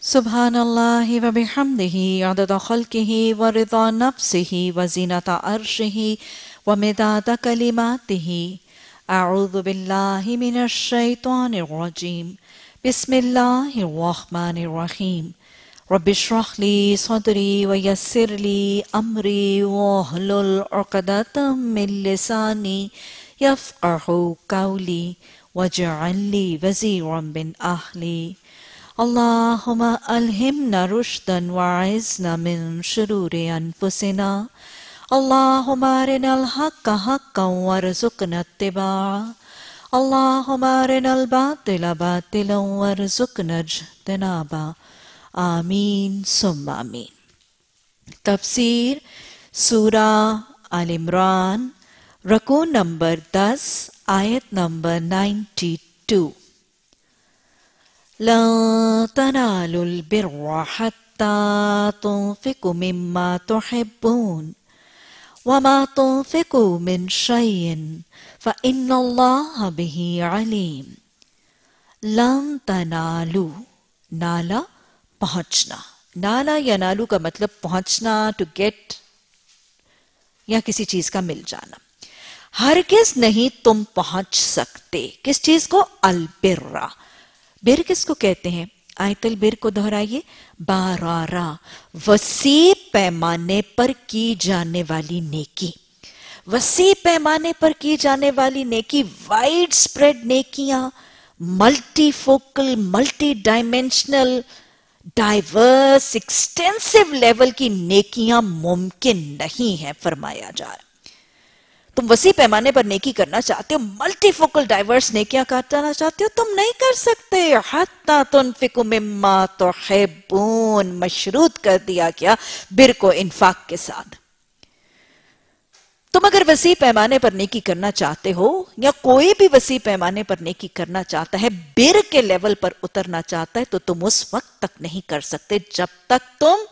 Subhanallahi wa bihamdihi adada khalqihi wa rida nafsihi wa zinata arshihi wa midada kalimatihi. A'udhu billahi minash shaitanir rajim. Bismillahir rahmanir rahim. Rabbi shrah li sadri wa yassir li amri wahlul 'uqdatam min lisani yafqahu qawli waj'al li waziran min ahli. Allahumma alhimna rushdan wa'izna min shururi anfusina. Allahumma arinal haqqa haqqan warzuqna ittiba'a. Allahumma arinal batila batilan warzuqna ijtinaba. Ameen summa ameen. Tafseer Surah Al Imran, Ruku number 10, Ayat number 92. لن تنالوا البر حتى تنفقوا مما تحبون وما تنفقوا من شيء فإن الله به عليم. لن تنالوا، نالا پہنچنا، نالا یا نالو کا مطلب پہنچنا، ٹو گیٹ، یا کسی چیز کا مل جانا. ہرگز نہیں تم پہنچ سکتے کس چیز کو؟ البرہ. بر کس کو کہتے ہیں؟ آیت البر کو دہرائیے. بارارا، وسیع پیمانے پر کی جانے والی نیکی. وسیع پیمانے پر کی جانے والی نیکی، وائڈ سپریڈ نیکیاں، multi focal, multi dimensional, diverse, extensive level کی نیکیاں ممکن نہیں ہیں. فرمایا جا رہا تم وسیع پیمانے پر نیکی کرنا چاہتے ہو، ملٹی فوکل ڈائیورس نیکیاں کرنا چاہتے ہو، تم نہیں کر سکتے. حتی تنفقوا مما تحبون، مشروط کر دیا گیا بر کو انفاق کے ساتھ. تم اگر وسیع پیمانے پر نیکی کرنا چاہتے ہو، یا کوئی بھی وسیع پیمانے پر نیکی کرنا چاہتا ہے، بر کے لیول پر اترنا چاہتا ہے، تو تم اس وقت تک نہیں کر سکتے جب تک تم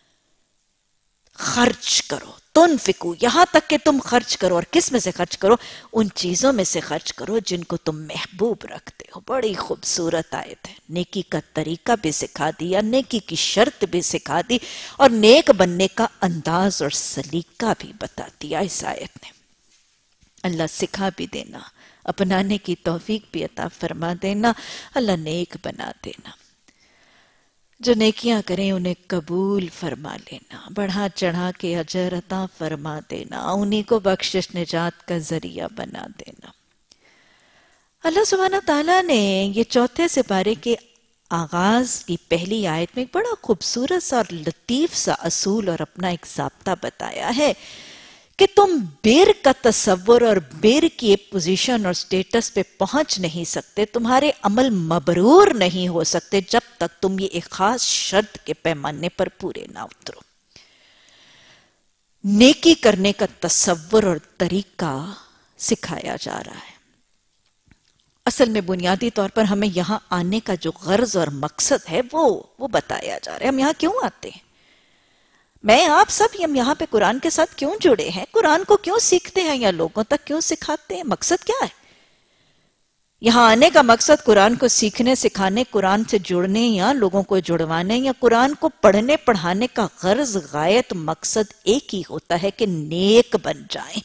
خرچ کرو. تنفقو، یہاں تک کہ تم خرچ کرو. اور کس میں سے خرچ کرو؟ ان چیزوں میں سے خرچ کرو جن کو تم محبوب رکھتے ہو. بڑی خوبصورت آیت ہے. نیکی کا طریقہ بھی سکھا دیا، نیکی کی شرط بھی سکھا دی، اور نیک بننے کا انداز اور سلیقہ بھی بتا دیا اس آیت نے. اللہ سکھا بھی دینا، اپنانے کی توفیق بھی عطا فرما دینا. اللہ نیک بنا دینا. جو نیکیاں کریں انہیں قبول فرما لینا، بڑھا چڑھا کے اجر عطا فرما دینا، انہی کو بخشش نجات کا ذریعہ بنا دینا. اللہ سبحانہ تعالیٰ نے یہ چوتھے سپارے کے آغاز کی پہلی آیت میں ایک بڑا خوبصورت سا اور لطیف سا اصول اور اپنا ایک ضابطہ بتایا ہے کہ تم بر کا تصور اور بر کی ایک پوزیشن اور سٹیٹس پہ پہنچ نہیں سکتے، تمہارے عمل مبرور نہیں ہو سکتے جب تک تم یہ ایک خاص شرط کے پیمانے پر پورے نہ اترو. نیکی کرنے کا تصور اور طریقہ سکھایا جا رہا ہے. اصل میں بنیادی طور پر ہمیں یہاں آنے کا جو غرض اور مقصد ہے وہ بتایا جا رہا ہے. ہم یہاں کیوں آتے ہیں؟ میں آپ سب ہم یہاں پہ قرآن کے ساتھ کیوں جڑے ہیں؟ قرآن کو کیوں سیکھتے ہیں یا لوگوں تک کیوں سکھاتے ہیں؟ مقصد کیا ہے؟ یہاں آنے کا مقصد قرآن کو سیکھنے، سکھانے، قرآن سے جڑنے یا لوگوں کو جڑوانے، یا قرآن کو پڑھنے پڑھانے کا غرض، غایت، مقصد ایک ہی ہوتا ہے کہ نیک بن جائیں،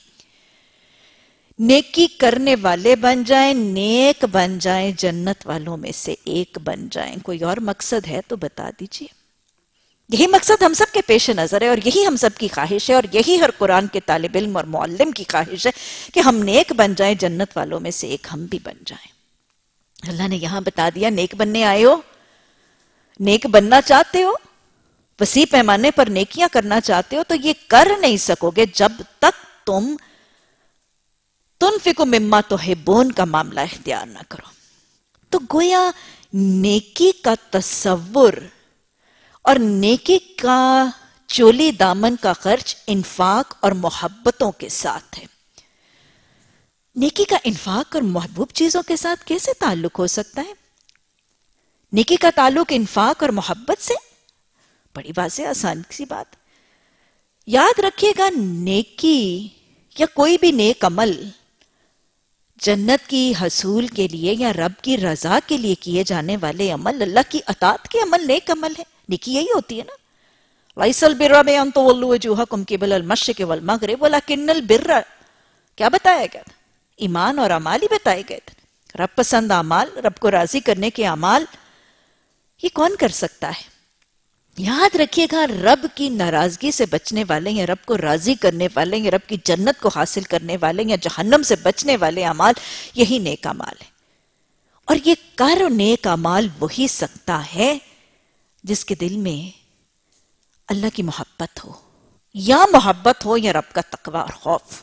نیکی کرنے والے بن جائیں، نیک بن جائیں، جنت والوں میں سے ایک بن جائیں. کوئی اور مقصد ہے تو بتا دیجئے. یہی مقصد ہم سب کے پیش نظر ہے، اور یہی ہم سب کی خواہش ہے، اور یہی ہر قرآن کے طالب علم اور معلم کی خواہش ہے کہ ہم نیک بن جائیں، جنت والوں میں سے ایک ہم بھی بن جائیں. اللہ نے یہاں بتا دیا نیک بننے آئے ہو، نیک بننا چاہتے ہو، وسیع پیمانے پر نیکیاں کرنا چاہتے ہو، تو یہ کر نہیں سکو گے جب تک تم تنفقوا مما تحبون کا معاملہ اختیار نہ کرو. تو گویا نیکی کا تصور اور نیکی کا چولی دامن کا خرچ انفاق اور محبتوں کے ساتھ ہے. نیکی کا انفاق اور محبوب چیزوں کے ساتھ کیسے تعلق ہو سکتا ہے؟ نیکی کا تعلق انفاق اور محبت سے؟ بڑی واضح آسان سی بات. یاد رکھیے گا، نیکی یا کوئی بھی نیک عمل جنت کی حصول کے لیے یا رب کی رضا کے لیے کیے جانے والے عمل اللہ کی اطاعت کے عمل نیک عمل ہے. نیکی یہی ہوتی ہے نا. لَيْسَ الْبِرَّ بِأَن تُوَلُّوا وُجُوهَكُمْ قِبَلَ الْمَشْرِقِ وَالْمَغْرِبِ وَلَكِنَّ الْبِرَّ کیا بتایا گیا تھا؟ ایمان اور اعمال ہی بتائے گئے تھے. رب پسند اعمال، رب کو راضی کرنے کے اعمال، یہ کون کر سکتا ہے؟ یاد رکھیے گا، رب کی ناراضگی سے بچنے والے یا رب کو راضی کرنے والے یا رب کی جنت کو حاصل کرنے والے یا جہنم سے بچنے والے اعمال یہی نیک اعمال ہیں. اور یہ کر نیک اعمال وہی سکتا ہے جس کے دل میں اللہ کی محبت ہو، یا محبت ہو یا رب کا تقوی اور خوف.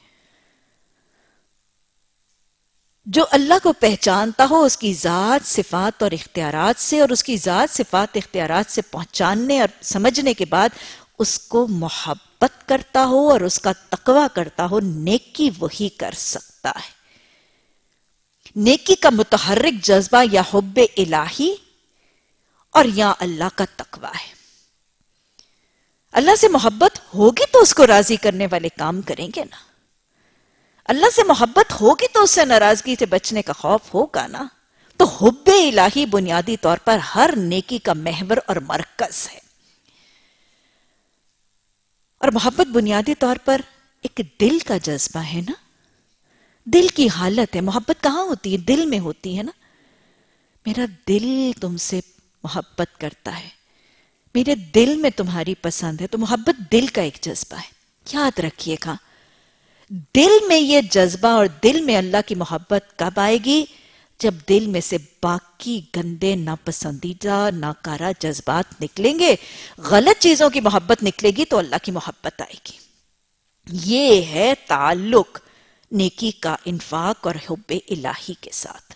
جو اللہ کو پہچانتا ہو اس کی ذات، صفات اور اختیارات سے، اور اس کی ذات، صفات، اختیارات سے پہچاننے اور سمجھنے کے بعد اس کو محبت کرتا ہو اور اس کا تقوی کرتا ہو، نیکی وہی کر سکتا ہے. نیکی کا متحرک جذبہ یا حب الہی اور یا اللہ کا تقوی ہے. اللہ سے محبت ہوگی تو اس کو راضی کرنے والے کام کریں گے نا. اللہ سے محبت ہوگی تو اس سے ناراضگی سے بچنے کا خوف ہوگا نا. تو حب الہی بنیادی طور پر ہر نیکی کا محور اور مرکز ہے. اور محبت بنیادی طور پر ایک دل کا جذبہ ہے نا. دل کی حالت ہے. محبت کہاں ہوتی ہے؟ دل میں ہوتی ہے نا. میرا دل تم سے محبت کرتا ہے، میرے دل میں تمہاری پسند ہے. تو محبت دل کا ایک جذبہ ہے. یاد رکھیے گا، دل میں یہ جذبہ اور دل میں اللہ کی محبت کب آئے گی؟ جب دل میں سے باقی گندے، ناپسندیدہ، ناکارہ جذبات نکلیں گے، غلط چیزوں کی محبت نکلے گی تو اللہ کی محبت آئے گی. یہ ہے تعلق نیکی کا انفاق اور حب الہی کے ساتھ.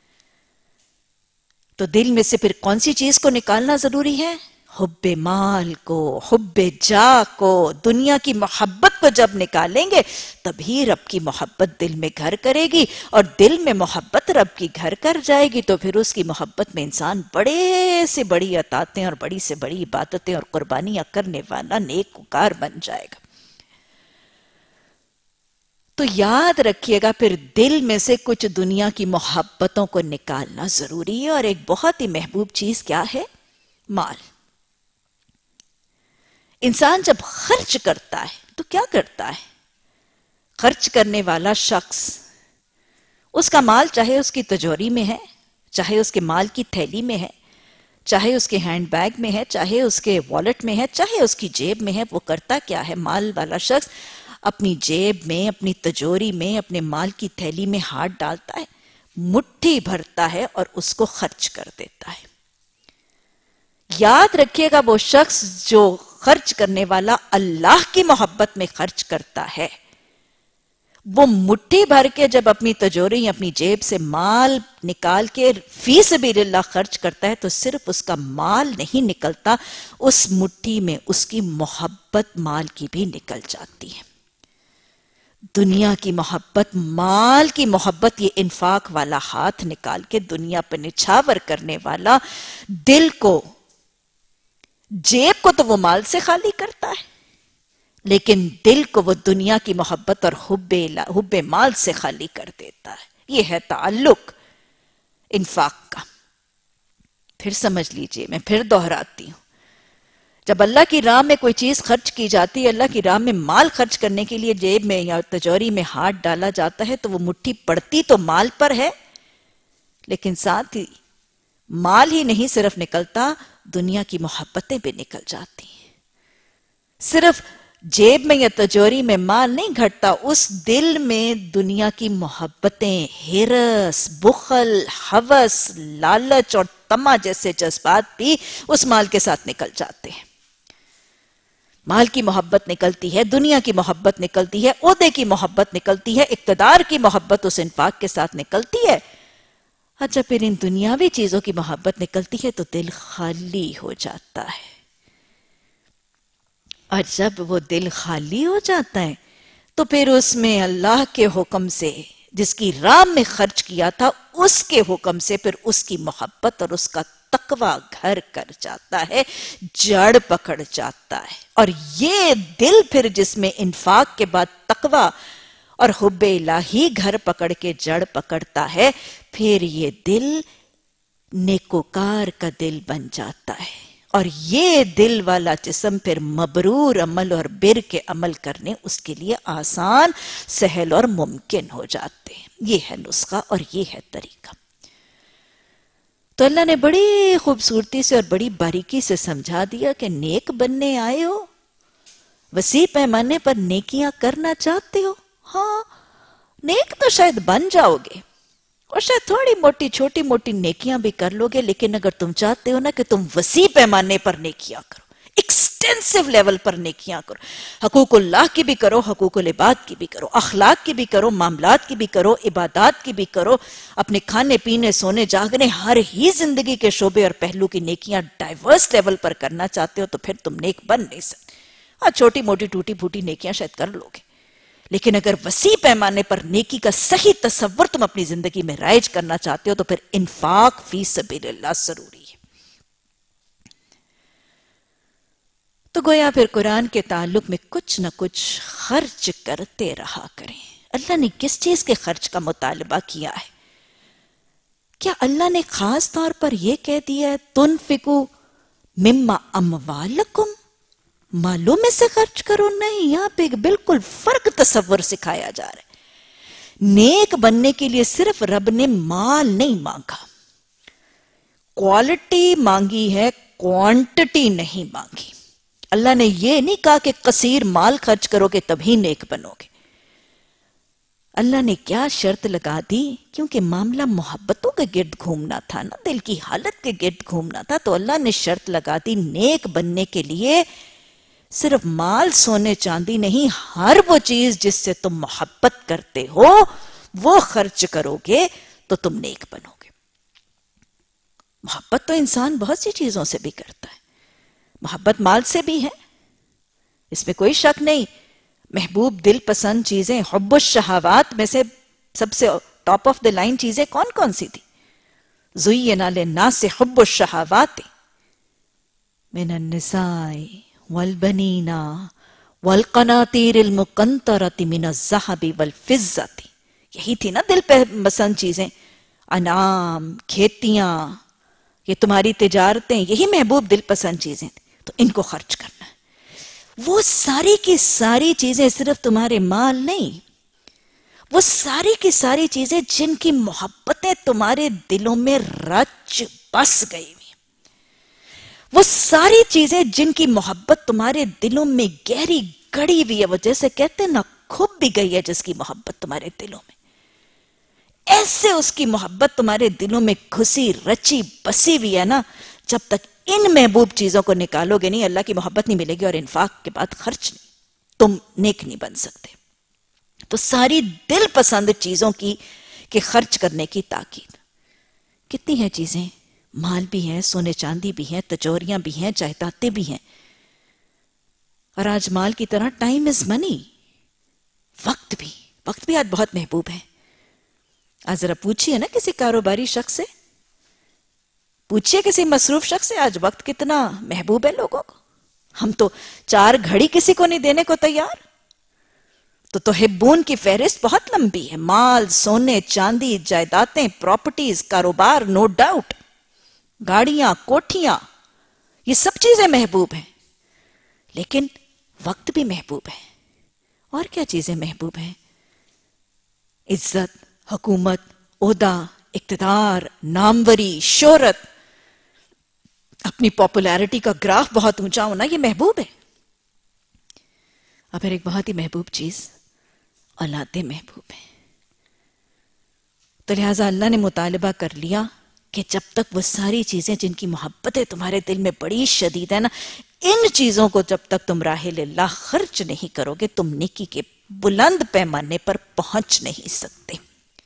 تو دل میں سے پھر کون سی چیز کو نکالنا ضروری ہے؟ حب مال کو، حب جاہ کو، دنیا کی محبت کو جب نکالیں گے تبھی رب کی محبت دل میں گھر کرے گی. اور دل میں محبت رب کی گھر کر جائے گی تو پھر اس کی محبت میں انسان بڑے سے بڑی اطاعتیں اور بڑی سے بڑی عبادتیں اور قربانیاں کرنے والا نیک وکار بن جائے گا. تو یاد رکھیے گا، پھر دل میں سے کچھ دنیا کی محبتوں کو نکالنا ضروری ہے. اور ایک بہت ہی محبوب چیز کیا ہے؟ مال. انسان جب خرچ کرتا ہے تو کیا کرتا ہے؟ خرچ کرنے والا شخص، اس کا مال چاہے اس کی تجوری میں ہے، چاہے اس کے مال کی تھیلی میں ہے، چاہے اس کے ہینڈ بیگ میں ہے، چاہے اس کے والیٹ میں ہے، چاہے اس کی جیب میں ہے، وہ کرتا کیا ہے؟ مال والا شخص اپنی جیب میں، اپنی تجوری میں، اپنے مال کی تھیلی میں ہاتھ ڈالتا ہے، مٹھی بھرتا ہے اور اس کو خرچ کر دیتا ہے. یاد رکھیے گا، وہ شخص جو خرچ کرنے والا اللہ کی محبت میں خرچ کرتا ہے، وہ مٹھی بھر کے جب اپنی تجوری یا اپنی جیب سے مال نکال کے فی سبیل اللہ خرچ کرتا ہے تو صرف اس کا مال نہیں نکلتا، اس مٹھی میں اس کی محبت مال کی بھی نکل جاتی ہے. دنیا کی محبت، مال کی محبت، یہ انفاق والا ہاتھ نکال کے دنیا پہ نچھاور کرنے والا دل کو، جیب کو تو وہ مال سے خالی کرتا ہے لیکن دل کو وہ دنیا کی محبت اور حب مال سے خالی کر دیتا ہے. یہ ہے تعلق انفاق کا. پھر سمجھ لیجئے، میں پھر دہراتی ہوں، جب اللہ کی راہ میں کوئی چیز خرچ کی جاتی ہے، اللہ کی راہ میں مال خرچ کرنے کے لیے جیب میں یا تجوری میں ہاتھ ڈالا جاتا ہے تو وہ مٹھی پڑتی تو مال پر ہے، لیکن ساتھ ہی مال ہی نہیں صرف نکلتا، دنیا کی محبتیں بھی نکل جاتی ہیں. صرف جیب میں یا تجوری میں مال نہیں گھٹتا، اس دل میں دنیا کی محبتیں، ہرس، بخل، ہوس، لالچ اور طمع جیسے جذبات بھی اس مال کے ساتھ نکل جاتے ہیں. مال کی محبت نکلتی ہے، دنیا کی محبت نکلتی ہے، عہدے کی محبت نکلتی ہے، اقتدار کی محبت اس انفاق کے ساتھ نکلتی ہے. اچھا، پھر ان دنیاوی چیزوں کی محبت نکلتی ہے تو دل خالی ہو جاتا ہے. اور جب وہ دل خالی ہو جاتا ہے تو پھر اس میں اللہ کے حکم سے، جس کی راہ میں خرچ کیا تھا، اس کے حکم سے پھر اس کی محبت اور اس کا تقوی گھر کر جاتا ہے، جڑ پکڑ جاتا ہے. اور یہ دل پھر جس میں انفاق کے بعد تقوی اور حب الہی گھر پکڑ کے جڑ پکڑتا ہے، پھر یہ دل نیکوکار کا دل بن جاتا ہے، اور یہ دل والا جسم پھر مبرور عمل اور بر کے عمل کرنے اس کے لیے آسان، سہل اور ممکن ہو جاتے ہیں۔ یہ ہے نسخہ اور یہ ہے طریقہ۔ تو اللہ نے بڑی خوبصورتی سے اور بڑی باریکی سے سمجھا دیا کہ نیک بننے آئے ہو، وسیع پیمانے پر نیکیاں کرنا چاہتے ہو، ہاں نیک تو شاید بن جاؤ گے اور شاید تھوڑی موٹی چھوٹی موٹی نیکیاں بھی کر لو گے، لیکن اگر تم چاہتے ہو نا کہ تم وسیع پیمانے پر نیکیاں کرو، ایکسٹینسو لیول پر نیکیاں کرو، حقوق اللہ کی بھی کرو، حقوق العباد کی بھی کرو، اخلاق کی بھی کرو، معاملات کی بھی کرو، عبادات کی بھی کرو، اپنے کھانے پینے سونے جاگنے ہر ہی زندگی کے شعبے اور پہلو کی نیکیاں ڈائیورس لیول پر کرنا چاہتے ہو، تو پھر تم نیک بن نہیں سکتے۔ ہاں چھوٹی موٹی ٹوٹی پھوٹی نیکیاں شاید کر لو گے، لیکن اگر وسیع پیمانے پر نیکی کا صحیح تصور تم اپنی زندگی میں رائج کرنا چاہتے ہو تو پھر انفاق فی سبیل اللہ ضروری ہے۔ تو گویا پھر قرآن کے تعلق میں کچھ نہ کچھ خرچ کرتے رہا کریں۔ اللہ نے کس چیز کے خرچ کا مطالبہ کیا ہے؟ کیا اللہ نے خاص طور پر یہ کہہ دیا ہے تنفقوا مما اموالکم، مالوں میں سے خرچ کرو؟ نہیں، یہاں پہ ایک بالکل فرق تصور سکھایا جا رہا ہے۔ نیک بننے کے لیے صرف رب نے مال نہیں مانگا، کوالٹی مانگی ہے، کوانٹٹی نہیں مانگی۔ اللہ نے یہ نہیں کہا کہ کثیر مال خرچ کرو گے تبھی نیک بنو گے۔ اللہ نے کیا شرط لگا دی؟ کیونکہ معاملہ محبتوں کے گرد گھومنا تھا نا، دل کی حالت کے گرد گھومنا تھا، تو اللہ نے شرط لگا دی نیک بننے کے لیے صرف مال سونے چاندی نہیں، ہر وہ چیز جس سے تم محبت کرتے ہو وہ خرچ کرو گے تو تم نیک بنو گے۔ محبت تو انسان بہت سی چیزوں سے بھی کرتا ہے، محبت مال سے بھی ہے، اس میں کوئی شک نہیں۔ محبوب دل پسند چیزیں، حب الشہوات میں سے سب سے ٹاپ آف دا لائن چیزیں کون کون سی تھی؟ زُیِّنَ لِلنَّاسِ حُبُّ الشَّہَوَاتِ مِنَ النِّسَاءِ وَالْبَنِينَ وَالْقَنَاطِيرِ الْمُقَنطَرَةِ مِنَ الذَّهَبِ وَالْفِضَّةِ، یہی تھی نا دل پسند چیزیں، انعام، کھیتیاں، یہ تمہاری تجارتیں، یہی محبوب دل پسند چیزیں تھیں، تو ان کو خرچ کرنا ہے۔ وہ ساری کی ساری چیزیں صرف تمہارے مال نہیں، وہ ساری کی ساری چیزیں جن کی محبتیں تمہارے دلوں میں رچ بس گئی ہوئی، وہ ساری چیزیں جن کی محبت تمہارے دلوں میں گہری گڑی ہوئی ہے، وہ جیسے کہتے ہیں نا کھب بھی گئی ہے جس کی محبت تمہارے دلوں میں، ایسے اس کی محبت تمہارے دلوں میں گھسی رچی بسی ہوئی ہے نا، جب تک ان محبوب چیزوں کو نکالو گے نہیں، اللہ کی محبت نہیں ملے گی، اور انفاق کے بعد خرچ نہیں، تم نیک نہیں بن سکتے۔ تو ساری دل پسند چیزوں کی کہ خرچ کرنے کی تاکید۔ کتنی ہیں چیزیں؟ مال بھی ہیں، سونے چاندی بھی ہیں، تجوریاں بھی ہیں، جائیدادیں بھی ہیں، اور آج مال کی طرح ٹائم از منی، وقت بھی آج بہت محبوب ہے۔ آج ذرا پوچھئے نا کسی کاروباری شخص سے، پوچھئے کسی مصروف شخص سے، آج وقت کتنا محبوب ہے لوگوں کو۔ ہم تو 4 گھڑی کسی کو نہیں دینے کو تیار۔ تو تحبون کی فہرست بہت لمبی ہے، مال، سونے چاندی، جائیدادیں، پراپرٹیز، کاروبار، نو ڈاؤٹ، گاڑیاں، کوٹھیاں، یہ سب چیزیں محبوب ہیں، لیکن وقت بھی محبوب ہے۔ اور کیا چیزیں محبوب ہیں؟ عزت، حکومت، عہدہ، اقتدار، ناموری، شہرت، اپنی پاپولیرٹی کا گراف بہت اونچا ہونا، یہ محبوب ہے۔ اور پھر ایک بہت ہی محبوب چیز، اولادیں محبوب ہیں۔ تو لہٰذا اللہ نے مطالبہ کر لیا کہ جب تک وہ ساری چیزیں جن کی محبتیں تمہارے دل میں بڑی شدید ہے نا، ان چیزوں کو جب تک تم راہ اللہ خرچ نہیں کرو گے، تم نیکی کے بلند پیمانے پر پہنچ نہیں سکتے۔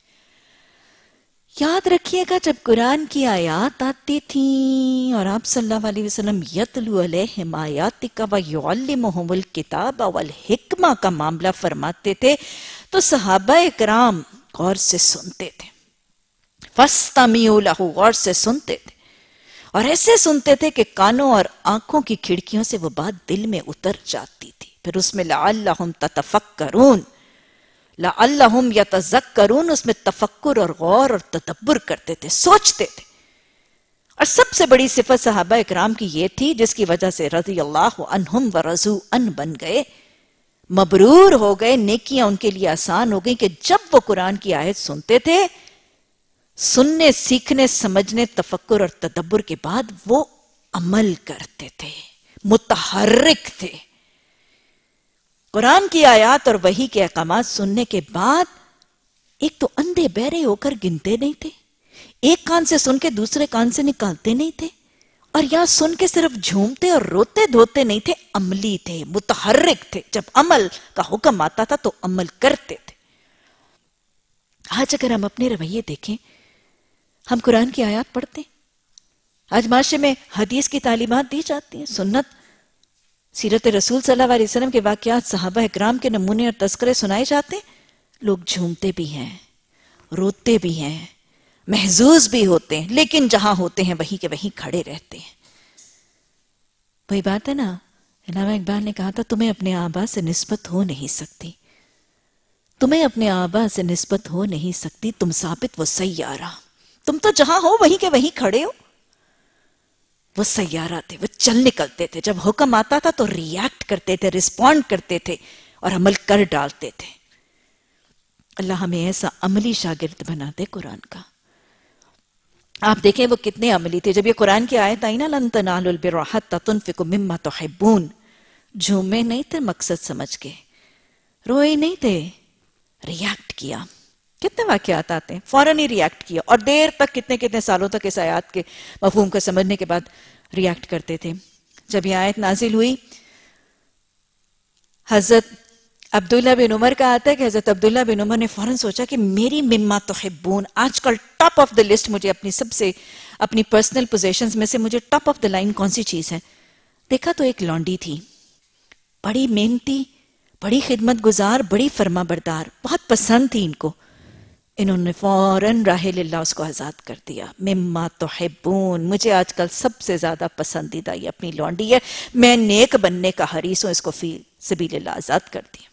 یاد رکھیے گا جب قرآن کی آیات آتی تھیں اور آپ صلی اللہ علیہ وسلم یتلو علیہم آیاتک ویعلمہم الکتاب والحکمہ کا معاملہ فرماتے تھے تو صحابہ اکرام غور سے سنتے تھے، فاستمعوا لہ، غور سے سنتے تھے، اور ایسے سنتے تھے کہ کانوں اور آنکھوں کی کھڑکیوں سے وہ بات دل میں اتر جاتی تھی۔ پھر اس میں لعلہم تتفکرون، لعلہم یتذکرون، اس میں تفکر اور غور اور تدبر کرتے تھے، سوچتے تھے. اور سب سے بڑی صفت صحابہ اکرام کی یہ تھی جس کی وجہ سے رضی اللہ عنہم ورضوا عنہ بن گئے، مبرور ہو گئے، نیکیاں ان کے لیے آسان ہو گئی، کہ جب وہ قرآن کی آیت سنتے تھے، سننے، سیکھنے، سمجھنے، تفکر اور تدبر کے بعد وہ عمل کرتے تھے، متحرک تھے. قرآن کی آیات اور وحی کے احکامات سننے کے بعد ایک تو اندھے بہرے ہو کر گنتے نہیں تھے، ایک کان سے سن کے دوسرے کان سے نکالتے نہیں تھے، اور یہاں سن کے صرف جھومتے اور روتے دھوتے نہیں تھے، عملی تھے، متحرک تھے. جب عمل کا حکم آتا تھا تو عمل کرتے تھے. آج اگر ہم اپنے رویے دیکھیں، ہم قرآن کی آیات پڑھتے ہیں، آج معاشرے میں حدیث کی تعلیمات دی جاتی ہیں، سنت، سیرت رسول صلی اللہ علیہ وسلم کے واقعات، صحابہ اکرام کے نمونے اور تذکرے سنائے جاتے ہیں، لوگ جھومتے بھی ہیں، روتے بھی ہیں، محظوظ بھی ہوتے ہیں، لیکن جہاں ہوتے ہیں وہیں کے وہیں کھڑے رہتے ہیں. وہی بات ہے نا، علامہ اقبال نے کہا تھا تمہیں اپنے آبا سے نسبت ہو نہیں سکتی، تمہیں اپنے آبا سے نسبت ہو نہیں سکتی، تم ثابت وہ سیارہ، تم تو جہاں ہو وہیں کے وہیں کھڑے ہو. وہ سیارہ تھے، وہ چل نکلتے تھے، جب حکم آتا تھا تو ریاکٹ کرتے تھے، رسپونڈ کرتے تھے اور عمل کر ڈالتے تھے. اللہ ہمیں ایسا عملی شاگرد بنا دے قرآن کا. آپ دیکھیں وہ کتنے عملی تھے. جب یہ قرآن کی آیت آئی نا لن تنالوا البر حتی تنفقوا مما تحبون، جھومے نہیں تھے مقصد سمجھ کے، روئے نہیں تھے، ریاکٹ کیا. کتنے واقعات آتے ہیں، فوراً ہی ریاکٹ کیا، اور دیر تک کتنے سالوں تک اس آیات کے مفہوم کو سمجھنے کے بعد ریاکٹ کرتے تھے. جب یہ آیت نازل ہوئی، حضرت عبداللہ بن عمر کا آتا ہے کہ حضرت عبداللہ بن عمر نے فوراً سوچا کہ میری مما تحبون، آج کل ٹاپ آف دا لسٹ، مجھے اپنی پرسنل پوزیشنز میں سے مجھے ٹاپ آف دا لائن کون سی چیز ہے. دیکھا تو ایک لونڈی تھی، بڑی محنتی، بڑی خدمت گزار، بڑی فرما بردار، بہت پسند تھی ان کو. انہوں نے فوراً راہ اللہ اس کو آزاد کر دیا. مما تحبون، مجھے آج کل سب سے زیادہ پسندیدہ یہ اپنی لونڈی ہے، میں نیک بننے کا حریص ہوں، اس کو فی سبیل اللہ آزاد کر دیا.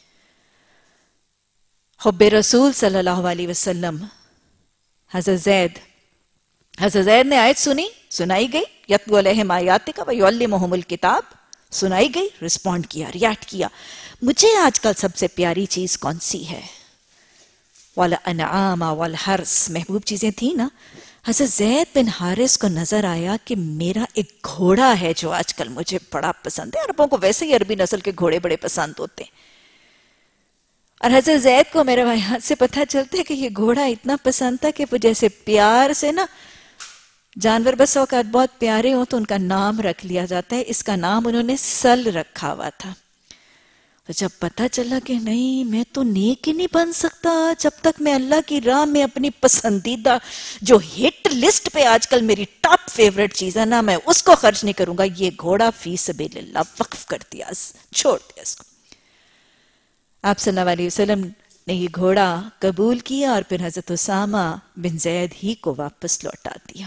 حب رسول صلی اللہ علیہ وسلم. حضرت زید نے آیت سنائی گئی، یتلو علیہم آیاتک ویعلمہم الکتاب، سنائی گئی، رسپونڈ کیا، ریاکٹ کیا. مجھے آج کل سب سے پیاری چیز کون سی ہے؟ والانعام والحرس، محبوب چیزیں تھیں نا. حضرت زید بن حارث کو نظر آیا کہ میرا ایک گھوڑا ہے جو آج کل مجھے بڑا پسند ہے. عربوں کو ویسے ہی عربی نسل کے گھوڑے بڑے پسند ہوتے ہیں، اور حضرت زید کو میرے بیان سے پتہ چلتا ہے کہ یہ گھوڑا اتنا پسند تھا کہ وہ جیسے پیار سے نا، جانور بس اوقات بہت پیارے ہوں تو ان کا نام رکھ لیا جاتا ہے، اس کا نام انہوں نے سل رکھا ہوا تھا. تو جب پتہ چلا کہ نہیں، میں تو نیک ہی نہیں بن سکتا جب تک میں اللہ کی راہ میں اپنی پسندیدہ جو ہٹ لسٹ پہ آج کل میری ٹاپ فیوریٹ چیز ہے نا، میں اس کو خرچ نہیں کروں گا، یہ گھوڑا فی سبیل اللہ وقف کر دیا، چھوڑ دیا اس کو. آپ صلی اللہ علیہ وسلم نے یہ گھوڑا قبول کیا اور پھر حضرت اسامہ بن زید ہی کو واپس لوٹا دیا.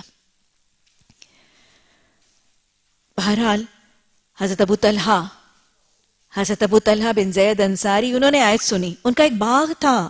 بہرحال حضرت ابو طلحہ بن زید انصاری، انہوں نے آیت سنی. ان کا ایک باغ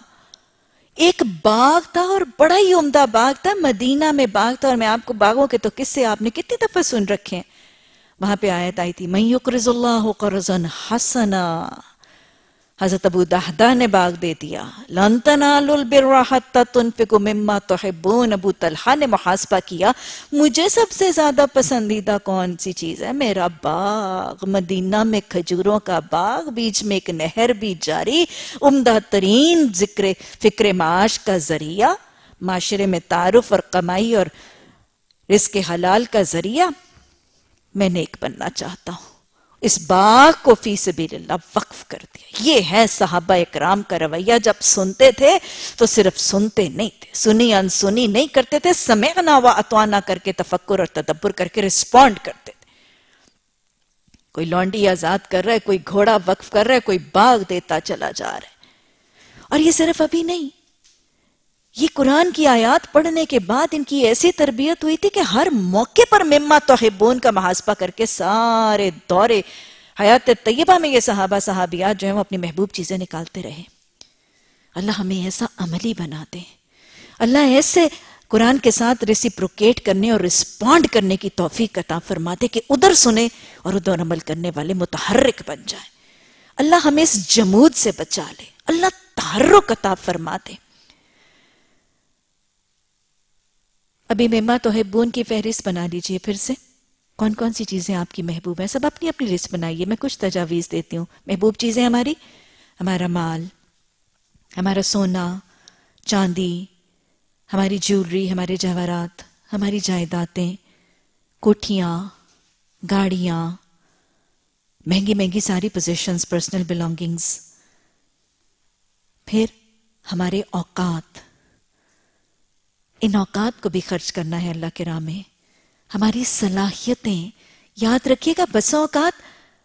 تھا اور بڑا ہی عمدہ باغ تھا، مدینہ میں باغ تھا. اور میں آپ کو باغوں کے تو قصے آپ نے کتنی دفعہ سن رکھے ہیں. وہاں پہ آیت آئی تھی من یقرض اللہ قرضا حسنا. حضرت ابو دہدہ نے باغ دے دیا. لن تنالوا البر حتی تنفقوا مما تحبون. ابو طلحہ نے محاسبہ کیا، مجھے سب سے زیادہ پسندیدہ کون سی چیز ہے؟ میرا باغ، مدینہ میں کھجوروں کا باغ، بیچ میں ایک نہر بھی جاری، عمدہ ترین فکر معاش کا ذریعہ، معاشرے میں تعارف اور کمائی اور رزق حلال کا ذریعہ. میں نیک بننا چاہتا ہوں، اس باغ کو فی سبیل اللہ وقف کر دیا. یہ ہے صحابہ اکرام کا رویہ. جب سنتے تھے تو صرف سنتے نہیں تھے، سنی انسنی نہیں کرتے تھے، سمعنا و اطعنا کر کے تفکر اور تدبر کر کے رسپونڈ کرتے تھے. کوئی لونڈی آزاد کر رہا ہے، کوئی گھوڑا وقف کر رہا ہے، کوئی باغ دیتا چلا جا رہا ہے. اور یہ صرف ابھی نہیں، یہ قرآن کی آیات پڑھنے کے بعد ان کی ایسی تربیت ہوئی تھی کہ ہر موقع پر مما تحبون کا محاسبہ کر کے سارے دورے حیات طیبہ میں یہ صحابہ صحابیات جو ہیں وہ اپنی محبوب چیزیں نکالتے رہے. اللہ ہمیں ایسا عملی بنا دے، اللہ ایسے قرآن کے ساتھ ریسیپروکیٹ کرنے اور رسپونڈ کرنے کی توفیق عطا فرما دے کہ ادھر سنے اور ادھر عمل کرنے والے متحرک بن جائیں۔ اللہ ہمیں اس جمود سے بچا لے، اللہ تحرک عطا فرما دے۔ ابھی مما تحبون کی فہرست بنا لیجئے پھر سے، کون کون سی چیزیں آپ کی محبوب ہیں، سب اپنی اپنی لسٹ بنائیے۔ میں کچھ تجاویز دیتی ہوں۔ محبوب چیزیں ہماری، ہمارا مال، ہمارا سونا چاندی، ہماری جیولری، ہمارے جواہرات، ہماری جائیدادیں، کوٹھیاں، گاڑیاں، مہنگی مہنگی ساری پوزیشنز، پرسنل بلانگنگز۔ پھر ہمارے اوقات، ان اوقات کو بھی خرچ کرنا ہے اللہ کے راہ میں۔ ہماری صلاحیتیں، یاد رکھیے گا بسا اوقات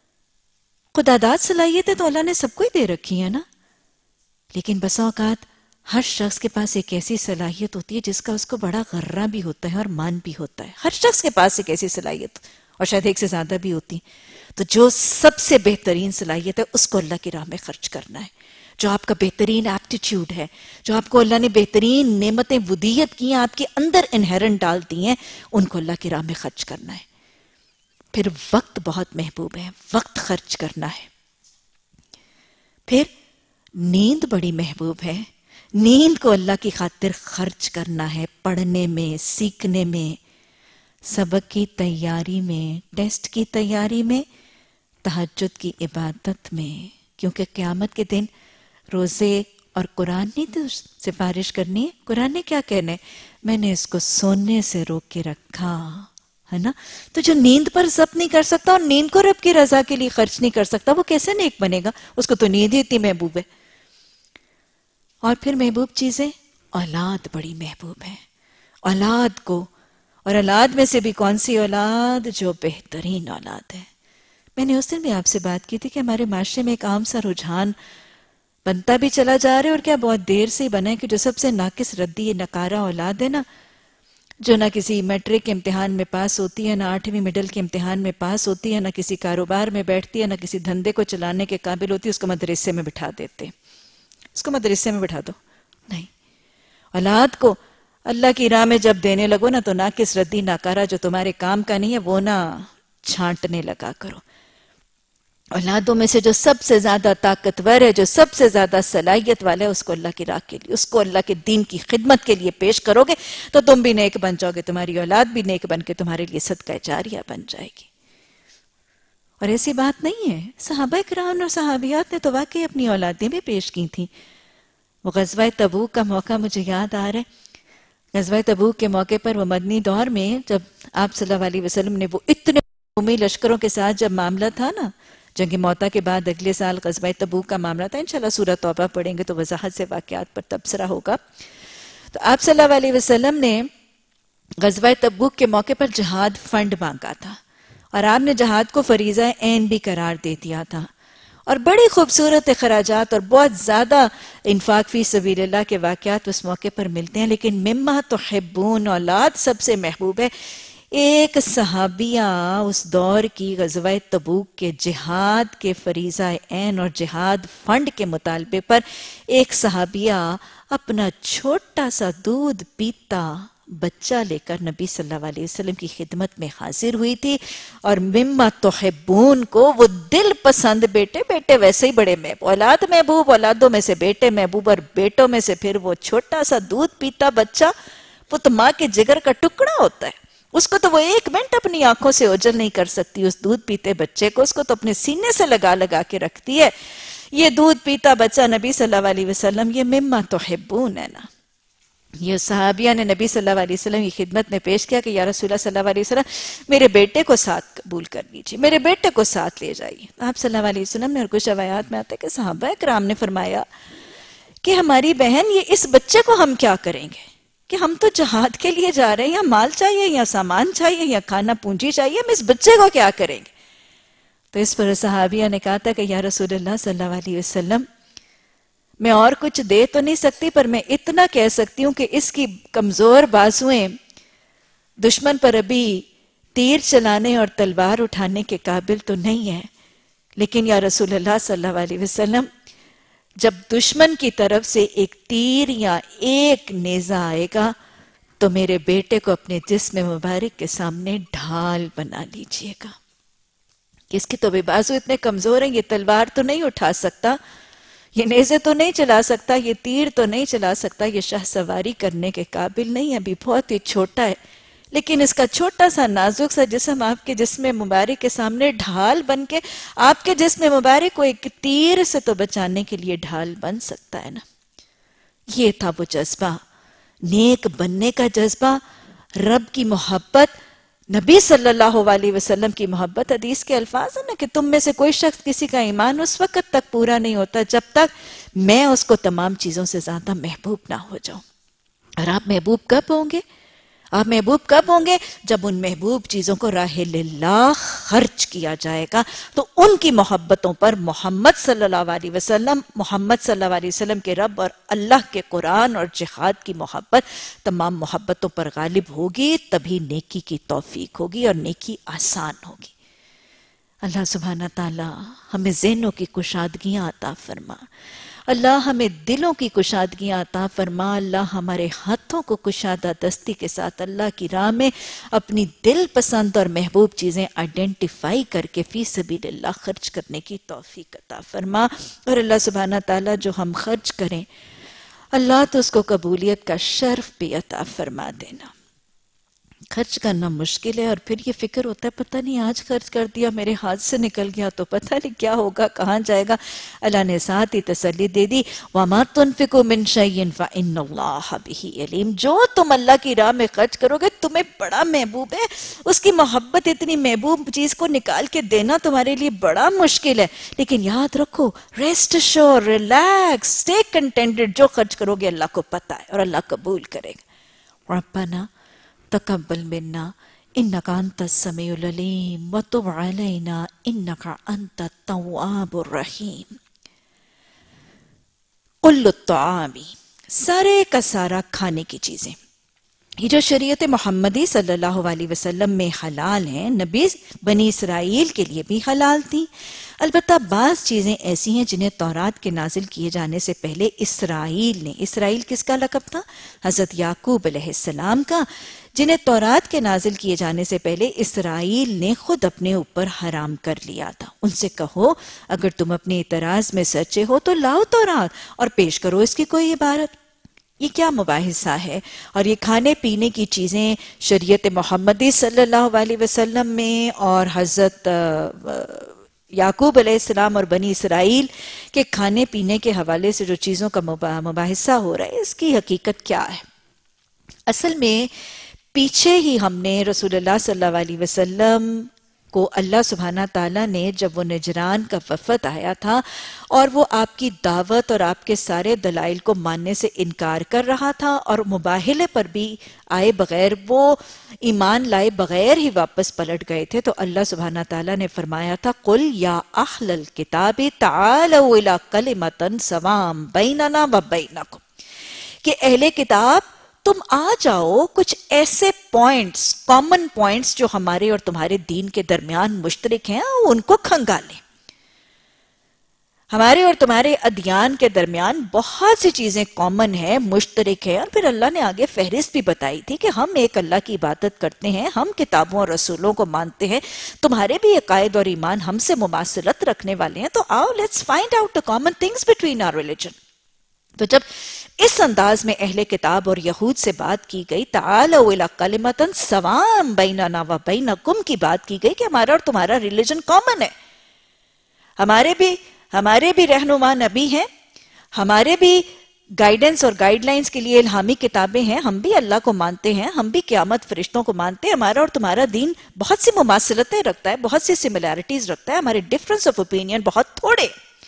خدا داد صلاحیتیں تو اللہ نے سب کو ہی دے رکھی ہیں نا، لیکن بسا اوقات ہر شخص کے پاس ایک ایسی صلاحیت ہوتی ہے جس کا اس کو بڑا غرہ بھی ہوتا ہے اور مان بھی ہوتا ہے۔ ہر شخص کے پاس ایک ایسی صلاحیت، اور شاید ایک سے زیادہ بھی ہوتی، تو جو سب سے بہترین صلاحیت ہے اس کو اللہ کی راہ میں خرچ کرنا ہے۔ جو آپ کا بہترین ایپٹیٹیوڈ ہے، جو آپ کو اللہ نے بہترین نعمتیں ودیت کی ہیں، آپ کے اندر انہیرنٹ ڈال دی ہیں، ان کو اللہ کی راہ میں خرچ کرنا ہے۔ پھر وقت بہت محبوب ہے، وقت خرچ کرنا ہے۔ پھر نیند بڑی محبوب ہے، نیند کو اللہ کی خاطر خرچ کرنا ہے، پڑھنے میں، سیکھنے میں، سبق کی تیاری میں، ٹیسٹ کی تیاری میں، تہجد کی عبادت میں، کیونکہ قیامت کے دن روزے اور قرآن نہیں تو سفارش کرنی ہے۔ قرآن نے کیا کہنا ہے؟ میں نے اس کو سونے سے روک کے رکھا ہے نا۔ تو جو نیند پر ضبط نہیں کر سکتا اور نیند کو رب کی رضا کے لیے خرچ نہیں کر سکتا، وہ کیسے نیک بنے گا؟ اس کو تو نیند ہی اتنی محبوب ہے۔ اور پھر محبوب چیزیں، اولاد بڑی محبوب ہے۔ اولاد کو، اور اولاد میں سے بھی کون سی اولاد؟ جو بہترین اولاد ہے۔ میں نے اس دن بھی آپ سے بات کی تھی کہ ہمارے معاشرے میں ایک عام سا رجحان بنتا بھی چلا جا رہا ہے، اور کیا بہت دیر سے ہی بنا ہے، کہ جو سب سے ناقص ردی نکارہ اولاد ہے نا، جو نہ کسی میٹرک کے امتحان میں پاس ہوتی ہے، نہ 8ویں مڈل کے امتحان میں پاس ہوتی ہے، نہ کسی کاروبار میں بیٹھتی ہے، نہ کسی دھندے کو چلانے کے قابل ہوتی ہے، اس کو مدرسے میں بٹھا دیتے، اس کو مدرسے میں بٹھا دو۔ نہیں، اولاد کو اللہ کی راہ میں جب دینے لگو نا، تو ناقص ردی ناکارہ جو تمہارے کام کا نہیں ہے وہ نہ چھانٹنے لگا کرو۔ اولادوں میں سے جو سب سے زیادہ طاقتور ہے، جو سب سے زیادہ صلاحیت والا ہے، اس کو اللہ کی راہ کے لیے، اس کو اللہ کے دین کی خدمت کے لیے پیش کرو گے تو تم بھی نیک بن جاؤ گے، تمہاری اولاد بھی نیک بن کے تمہارے لیے صدقہ جاریہ بن جائے گی۔ اور ایسی بات نہیں ہے، صحابہ کرام اور صحابیات نے تو واقعی اپنی اولادیں بھی پیش کی تھیں۔ وہ غزوہ تبوک کا موقع مجھے یاد آ رہا ہے۔ غزوہ تبوک کے موقع پر، وہ مدنی دور میں جب آپ صلی اللہ علیہ وسلم نے وہ اتنے قومی لشکروں کے ساتھ جب معاملہ تھا نا، جنگ موتا کے بعد اگلے سال غزوہ تبوک کا معاملہ تھا، انشاءاللہ سورہ توبہ پڑھیں گے تو وضاحت سے واقعات پر تبصرہ ہوگا۔ تو آپ صلی اللہ علیہ وسلم نے غزوہ تبوک کے موقع پر جہاد فنڈ مانگا تھا، اور آپ نے جہاد کو فریضہ عین بھی قرار دے دیا تھا، اور بڑی خوبصورت اخراجات اور بہت زیادہ انفاق فی سبیل اللہ کے واقعات اس موقع پر ملتے ہیں۔ لیکن مما تحبون، اولاد سب سے محبوب ہے۔ ایک صحابیہ اس دور کی غزوہ تبوک کے جہاد کے فریضہ عین اور جہاد فنڈ کے مطالبے پر ایک صحابیہ اپنا چھوٹا سا دودھ پیتا بچہ لے کر نبی صلی اللہ علیہ وسلم کی خدمت میں حاضر ہوئی تھی، اور مما تحبون کو وہ دل پسند بیٹے ویسے ہی بڑے محبوب، اولاد محبوب، اولادوں میں سے بیٹے محبوب، اور بیٹوں میں سے پھر وہ چھوٹا سا دودھ پیتا بچہ، وہ تو ماں کے جگر کا ٹکڑا ہوتا ہے، اس کو تو وہ 1 منٹ اپنی آنکھوں سے اوجھل نہیں کر سکتی، اس دودھ پیتے بچے کو، اس کو تو اپنے سینے سے لگا کے رکھتی ہے۔ یہ دودھ پیتا بچہ نبی صلی اللہ علیہ وسلم، یہ مما تحبون ہے نا۔ یہ صحابیہ نے نبی صلی اللہ علیہ وسلم کی خدمت میں پیش کیا کہ یا رسول اللہ صلی اللہ علیہ وسلم، میرے بیٹے کو ساتھ قبول کر لیجیے، میرے بیٹے کو ساتھ لے جائیے۔ آپ صلی اللہ علیہ وسلم نے، اور کچھ روایات میں آتا ہے کہ صحابہ کرام نے فرمایا کہ ہماری بہن، یہ اس بچے کو ہم کیا کریں گے، کہ ہم تو جہاد کے لیے جا رہے ہیں، یا مال چاہیے، یا سامان چاہیے، یا کھانا پونجی چاہیے، ہم اس بچے کو کیا کریں گے؟ تو اس پر صحابیہ نے کہا تھا کہ یا رسول اللہ صلی اللہ علیہ وسلم، میں اور کچھ دے تو نہیں سکتی، پر میں اتنا کہہ سکتی ہوں کہ اس کی کمزور بازویں دشمن پر ابھی تیر چلانے اور تلوار اٹھانے کے قابل تو نہیں ہے، لیکن یا رسول اللہ صلی اللہ علیہ وسلم، جب دشمن کی طرف سے ایک تیر یا ایک نیزہ آئے گا تو میرے بیٹے کو اپنے جسم مبارک کے سامنے ڈھال بنا لیجئے گا. اس کی تو بھی بازو اتنے کمزور ہیں، یہ تلوار تو نہیں اٹھا سکتا، یہ نیزے تو نہیں چلا سکتا، یہ تیر تو نہیں چلا سکتا، یہ شاہ سواری کرنے کے قابل نہیں ہے، ابھی بہت ہی چھوٹا ہے. لیکن اس کا چھوٹا سا نازک سا جسم آپ کے جسم مبارک کے سامنے ڈھال بن کے آپ کے جسم مبارک کو ایک تیر سے تو بچانے کے لیے ڈھال بن سکتا ہے نا. یہ تھا وہ جذبہ، نیک بننے کا جذبہ، رب کی محبت، نبی صلی اللہ علیہ وسلم کی محبت. حدیث کے الفاظ ہیں نا کہ تم میں سے کوئی شخص کسی کا ایمان اس وقت تک پورا نہیں ہوتا جب تک میں اس کو تمام چیزوں سے زیادہ محبوب نہ ہو جاؤں. اور آپ محبوب کب ہوں گے؟ آپ محبوب کب ہوں گے؟ جب ان محبوب چیزوں کو راہ اللہ خرچ کیا جائے گا تو ان کی محبتوں پر محمد صلی اللہ علیہ وسلم کے رب اور اللہ کے قرآن اور جہاد کی محبت تمام محبتوں پر غالب ہوگی. تبھی نیکی کی توفیق ہوگی اور نیکی آسان ہوگی. اللہ سبحانہ تعالی ہمیں ذہنوں کی کشادگیاں عطا فرما، اللہ ہمیں دلوں کی کشادگیاں عطا فرما. اللہ ہمارے ہاتھوں کو کشادہ دستی کے ساتھ اللہ کی راہ میں اپنی دل پسند اور محبوب چیزیں آئیڈینٹیفائی کر کے فی سبیل اللہ خرچ کرنے کی توفیق عطا فرما. اور اللہ سبحانہ تعالیٰ جو ہم خرچ کریں اللہ تو اس کو قبولیت کا شرف بھی عطا فرما دینا. خرچ کرنا مشکل ہے اور پھر یہ فکر ہوتا ہے پتہ نہیں آج خرچ کر دیا میرے ہاتھ سے نکل گیا تو پتہ نہیں کیا ہوگا، کہاں جائے گا. اللہ نے ساتھ ہی تسلی دے دی وَمَا تُنْفِقُوا مِنْ شَيْءٍ فَإِنَّ اللَّهَ بِهِ عَلِيمٌ. جو تم اللہ کی راہ میں خرچ کرو گے تمہیں بڑا محبوب ہے، اس کی محبت اتنی محبوب چیز کو نکال کے دینا تمہارے لیے بڑا مشکل ہے. لیکن یاد رکھو، rest assured, relax, stay contented, جو خرچ کرو گے اللہ کو پتہ ہے اور اللہ قبول کرے گا. ربنا تقبل منا انك انت السميع العليم وتب علينا انك انت التواب الرحيم. کل الطعام، سارے کا سارا کھانے کی چیزیں، یہ جو شریعت محمدی صلی اللہ علیہ وسلم میں حلال ہیں، نبی بنی اسرائیل کے لیے بھی حلال تھی. البتہ بعض چیزیں ایسی ہیں جنہیں تورات کے نازل کیے جانے سے پہلے اسرائیل کس کا لقب تھا؟ حضرت یعقوب علیہ السلام کا، جنہیں تورات کے نازل کیے جانے سے پہلے اسرائیل نے خود اپنے اوپر حرام کر لیا تھا. ان سے کہو اگر تم اپنے اعتراض میں سچے ہو تو لاؤ تورات اور پیش کرو اس کی کوئی عبارت. یہ کیا مباحثہ ہے؟ اور یہ کھانے پینے کی چیزیں شریعت محمدی صلی اللہ علیہ وسلم میں اور حضرت یعقوب علیہ السلام اور بنی اسرائیل کے کھانے پینے کے حوالے سے جو چیزوں کا مباحثہ ہو رہا ہے، اس کی حقیقت کیا ہے؟ اصل میں پیچھے ہی ہم نے رسول اللہ صلی اللہ علیہ وسلم کو اللہ سبحانہ تعالیٰ نے جب وہ نجران کا وفد آیا تھا اور وہ آپ کی دعوت اور آپ کے سارے دلائل کو ماننے سے انکار کر رہا تھا اور مباہلے پر بھی آئے بغیر، وہ ایمان لائے بغیر ہی واپس پلٹ گئے تھے، تو اللہ سبحانہ تعالیٰ نے فرمایا تھا قُلْ يَا أَهْلَ الْكِتَابِ تَعَالَوْا إِلَىٰ كَلِمَةٍ سَوَاءٍ بَيْنَنَا وَبَيْنَكُمْ کہ اہل کتاب تم آ جاؤ کچھ ایسے پوائنٹس، کامن پوائنٹس جو ہمارے اور تمہارے دین کے درمیان مشترک ہیں ان کو کھنگالیں. ہمارے اور تمہارے ادیان کے درمیان بہت سی چیزیں کامن ہیں، مشترک ہیں. اور پھر اللہ نے آگے فہرست بھی بتائی تھی کہ ہم ایک اللہ کی عبادت کرتے ہیں، ہم کتابوں اور رسولوں کو مانتے ہیں، تمہارے بھی عقائد اور ایمان ہم سے مماثلت رکھنے والے ہیں، تو آؤ let's find out the common things between our religion. تو جب اس انداز میں اہل کتاب اور یہود سے بات کی گئی، تعالوا الی کلمۃ سواء بیننا وبینکم کی بات کی گئی کہ ہمارا اور تمہارا ریلیجن کامن ہے، ہمارے بھی رہنما نبی ہیں، ہمارے بھی گائیڈنس اور گائیڈ لائنز کے لیے الہامی کتابیں ہیں، ہم بھی اللہ کو مانتے ہیں، ہم بھی قیامت فرشتوں کو مانتے ہیں، ہمارا اور تمہارا دین بہت سی مماثلتیں رکھتا ہے، بہت سی سملیرٹیز رکھتا ہے، ہمارے ڈفرنس آف اوپینین بہت تھوڑے.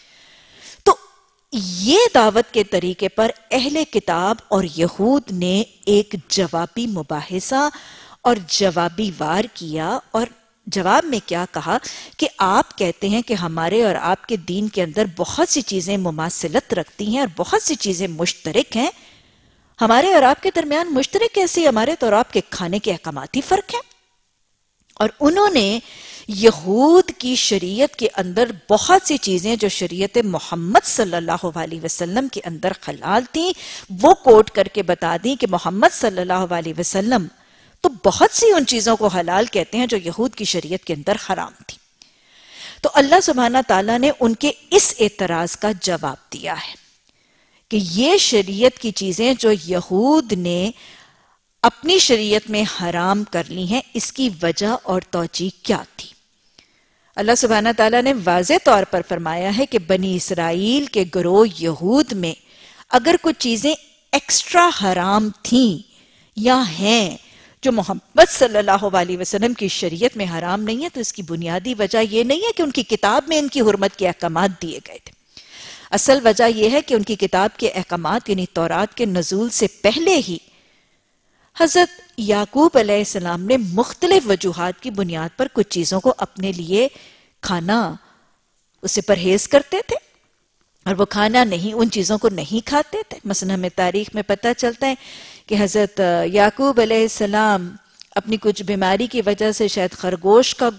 یہ دعوت کے طریقے پر اہل کتاب اور یہود نے ایک جوابی مباحثہ اور جوابی وار کیا، اور جواب میں کیا کہا کہ آپ کہتے ہیں کہ ہمارے اور آپ کے دین کے اندر بہت سی چیزیں مماثلت رکھتی ہیں اور بہت سی چیزیں مشترک ہیں. ہمارے اور آپ کے درمیان مشترک کیسے؟ ہمارے تو اور آپ کے کھانے کے احکامات ہی فرق ہیں. اور انہوں نے یہود کی شریعت کے اندر بہت سی چیزیں جو شریعت محمد صلی اللہ علیہ وسلم کے اندر حلال تھیں وہ کوٹ کر کے بتا دیں کہ محمد صلی اللہ علیہ وسلم تو بہت سی ان چیزوں کو حلال کہتے ہیں جو یہود کی شریعت کے اندر حرام تھی. تو اللہ سبحانہ تعالیٰ نے ان کے اس اعتراض کا جواب دیا ہے کہ یہ شریعت کی چیزیں جو یہود نے اپنی شریعت میں حرام کر لی ہیں اس کی وجہ اور توجیہ کیا تھی. اللہ سبحانہ تعالیٰ نے واضح طور پر فرمایا ہے کہ بنی اسرائیل کے گروہ یہود میں اگر کچھ چیزیں ایکسٹرا حرام تھیں یا ہیں جو محمد صلی اللہ علیہ وسلم کی شریعت میں حرام نہیں ہے تو اس کی بنیادی وجہ یہ نہیں ہے کہ ان کی کتاب میں ان کی حرمت کے احکامات دیے گئے تھے. اصل وجہ یہ ہے کہ ان کی کتاب کے احکامات یعنی تورات کے نزول سے پہلے ہی حضرت یعقوب علیہ السلام نے مختلف وجوہات کی بنیاد پر کچھ چیزوں کو اپنے لیے کھانا اسے پرہیز کرتے تھے اور وہ کھانا نہیں ان چیزوں کو نہیں کھاتے تھے. مثلا ہمیں تاریخ میں پتہ چلتا ہے کہ حضرت یعقوب علیہ السلام اپنی کچھ بیماری کی وجہ سے شاید خرگوش کا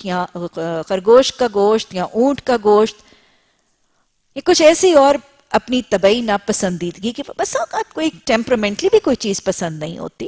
گوشت یا اونٹ کا گوشت یا کچھ ایسی اور اپنی طبعی ناپسندیدگی کی بس اوقات کوئی ٹیمپرمنٹلی بھی کوئی چیز پسند نہیں ہوتی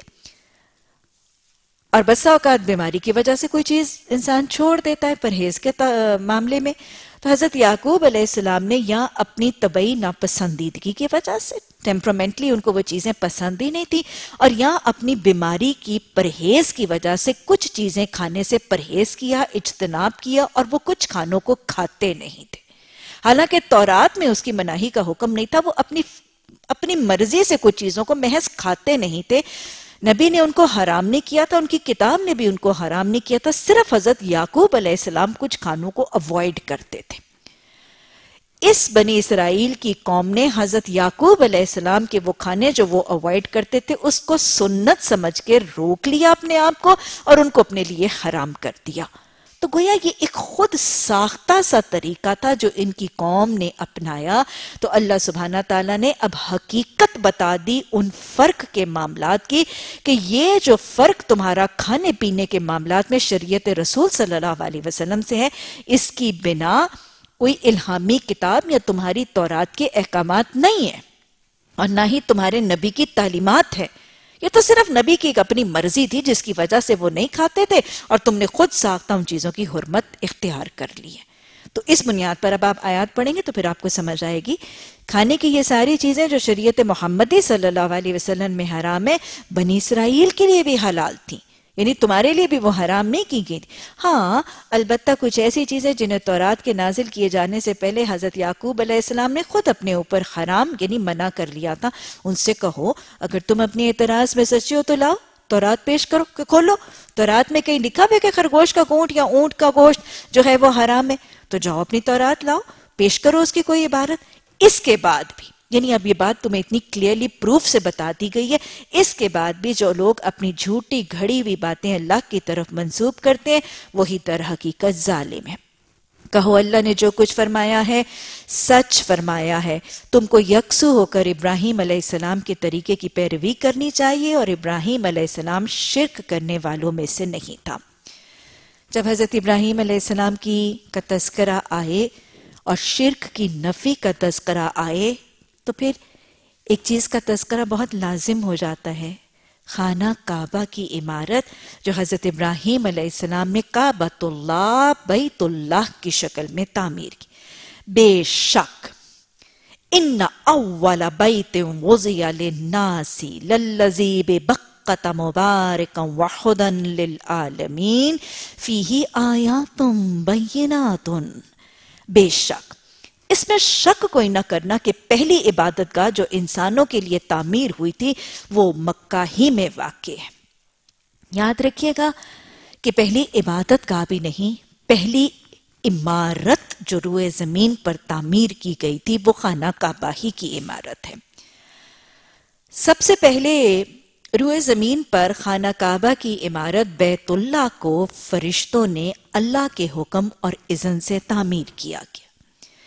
اور بس اوقات بیماری کی وجہ سے کوئی چیز انسان چھوڑ دیتا ہے پرہیز کے معاملے میں. تو حضرت یعقوب علیہ السلام نے یا اپنی طبعی ناپسندیدگی کی وجہ سے ٹیمپرمنٹلی ان کو وہ چیزیں پسند ہی نہیں تھی اور یا اپنی بیماری کی پرہیز کی وجہ سے کچھ چیزیں کھانے سے پرہیز کیا اجتناب کیا اور وہ کچھ کھانوں کو کھاتے نہیں تھے. حالانکہ تورات میں اس کی مناہی کا حکم نہیں تھا, وہ اپنی مرضی سے کچھ چیزوں کو محض کھاتے نہیں تھے. نبی نے ان کو حرام نہیں کیا تھا, ان کی کتاب نے بھی ان کو حرام نہیں کیا تھا, صرف حضرت یعقوب علیہ السلام کچھ کھانوں کو اوائڈ کرتے تھے. اس بنی اسرائیل کی قوم نے حضرت یعقوب علیہ السلام کے وہ کھانے جو وہ اوائڈ کرتے تھے اس کو سنت سمجھ کے روک لیا اپنے آپ کو اور ان کو اپنے لیے حرام کر دیا. تو گویا یہ ایک خود ساختہ سا طریقہ تھا جو ان کی قوم نے اپنایا. تو اللہ سبحانہ تعالیٰ نے اب حقیقت بتا دی ان فرق کے معاملات کی کہ یہ جو فرق تمہارا کھانے پینے کے معاملات میں شریعت رسول صلی اللہ علیہ وسلم سے ہے اس کی بنا کوئی الہامی کتاب یا تمہاری تورات کے احکامات نہیں ہے اور نہ ہی تمہارے نبی کی تعلیمات ہے. یہ تو صرف نبی کی ایک اپنی مرضی تھی جس کی وجہ سے وہ نہیں کھاتے تھے اور تم نے خود ساختہ ان چیزوں کی حرمت اختیار کر لی ہے. تو اس بنیاد پر اب آپ آیات پڑھیں گے تو پھر آپ کو سمجھ آئے گی کھانے کی یہ ساری چیزیں جو شریعت محمدی صلی اللہ علیہ وسلم میں حرام ہے بنی اسرائیل کے لیے بھی حلال تھیں, یعنی تمہارے لیے بھی وہ حرام نہیں کی گئی. ہاں البتہ کچھ ایسی چیزیں جنہیں تورات کے نازل کیے جانے سے پہلے حضرت یعقوب علیہ السلام نے خود اپنے اوپر حرام یعنی منع کر لیا تھا. ان سے کہو اگر تم اپنی اعتراض میں سچے ہو تو لاؤ تورات پیش کرو کہ کھولو تورات میں کہیں لکھا ہے کہ خرگوش کا گوشت یا اونٹ کا گوشت جو ہے وہ حرام ہے, تو جاؤ اپنی تورات لاؤ پیش کرو اس کی کوئی عبارت. اس کے بعد بھی یعنی اب یہ بات تمہیں اتنی کلیئرلی پروف سے بتا دی گئی ہے, اس کے بعد بھی جو لوگ اپنی جھوٹی گھڑی ہوئی باتیں اللہ کی طرف منسوب کرتے ہیں وہی در حقیقت ظالم ہے. کہو اللہ نے جو کچھ فرمایا ہے سچ فرمایا ہے, تم کو یکسو ہو کر ابراہیم علیہ السلام کے طریقے کی پیروی کرنی چاہیے اور ابراہیم علیہ السلام شرک کرنے والوں میں سے نہیں تھا. جب حضرت ابراہیم علیہ السلام کا تذکرہ آئے اور شرک کی نفی کا تذکرہ آئے تو پھر ایک چیز کا تذکرہ بہت لازم ہو جاتا ہے, خانہ کعبہ کی عمارت جو حضرت ابراہیم علیہ السلام نے کعبۃ اللہ بیت اللہ کی شکل میں تعمیر کی. بے شک ان اول بیت وضع للناس للذی ببکۃ مبارکا وہدی للعالمین فیہ آیات بینات. بے شک اس میں شک کوئی نہ کرنا کہ پہلی عبادت گاہ جو انسانوں کے لیے تعمیر ہوئی تھی وہ مکہ ہی میں واقع ہے. یاد رکھیے گا کہ پہلی عبادت گاہ بھی نہیں, پہلی عمارت جو روئے زمین پر تعمیر کی گئی تھی وہ خانہ کعبہ ہی کی عمارت ہے. سب سے پہلے روئے زمین پر خانہ کعبہ کی عمارت بیت اللہ کو فرشتوں نے اللہ کے حکم اور اذن سے تعمیر کیا گیا.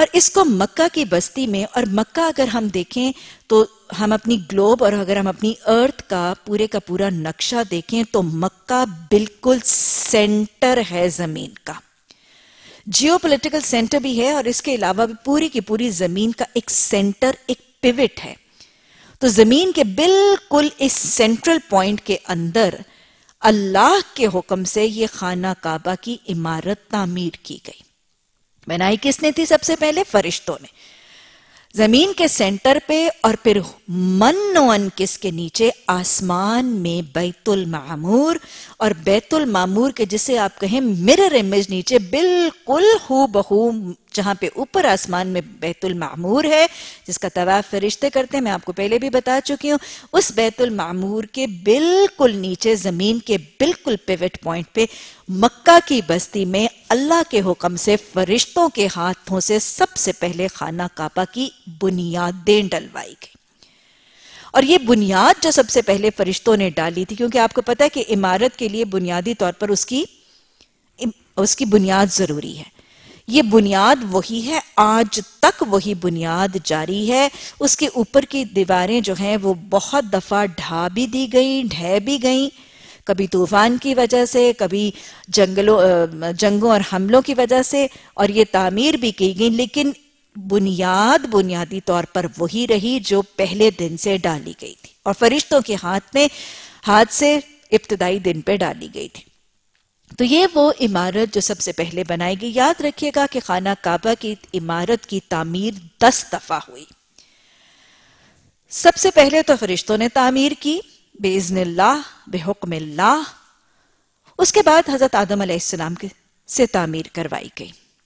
اور اس کو مکہ کی بستی میں، اور مکہ اگر ہم دیکھیں تو ہم اپنی گلوب اور اگر ہم اپنی ارتھ کا پورا نقشہ دیکھیں تو مکہ بالکل سینٹر ہے زمین کا، جیو پولیٹیکل سینٹر بھی ہے، اور اس کے علاوہ بھی پوری کی پوری زمین کا ایک سینٹر، ایک پیوٹ ہے۔ تو زمین کے بالکل اس سینٹرل پوائنٹ کے اندر اللہ کے حکم سے یہ خانہ کعبہ کی عمارت تعمیر کی گئی۔ بنائی کس نے تھی؟ سب سے پہلے فرشتوں نے، زمین کے سینٹر پہ، اور پھر من و ان کس کے نیچے آسمان میں بیت المعمور، اور بیت المعمور کے جسے آپ کہیں مرر امیج نیچے بالکل ہو بہو جہاں پہ اوپر آسمان میں بیت المعمور ہے جس کا طواف فرشتے کرتے ہیں، میں آپ کو پہلے بھی بتا چکی ہوں، اس بیت المعمور کے بالکل نیچے زمین کے بالکل پیوٹ پوائنٹ پہ مکہ کی بستی میں اللہ کے حکم سے فرشتوں کے ہاتھوں سے سب سے پہلے خانہ کعبہ کی بنیادیں ڈلوائی گئی۔ اور یہ بنیاد جو سب سے پہلے فرشتوں نے ڈالی تھی، کیونکہ آپ کو پتا ہے کہ عمارت کے لیے بنیادی طور پر اس کی بنیاد ضروری ہے، یہ بنیاد وہی ہے، آج تک وہی بنیاد جاری ہے۔ اس کے اوپر کی دیواریں جو ہیں وہ بہت دفعہ ڈھا بھی دی گئیں، ڈھہ بھی گئیں، کبھی طوفان کی وجہ سے، کبھی جنگوں اور حملوں کی وجہ سے، اور یہ تعمیر بھی کی گئی، لیکن بنیادی طور پر وہی رہی جو پہلے دن سے ڈالی گئی تھی، اور فرشتوں کے ہاتھ سے ابتدائی دن پہ ڈالی گئی تھی۔ تو یہ وہ عمارت جو سب سے پہلے بنائی گئی۔ یاد رکھیے گا کہ خانہ کعبہ کی عمارت کی تعمیر 10 دفعہ ہوئی۔ سب سے پہلے تو فرشتوں نے تعمیر کی بِإِذْنِ اللہ، بحکم اللہ، اس کے بعد حضرت آدم علیہ السلام سے تعمیر کروائی گئی۔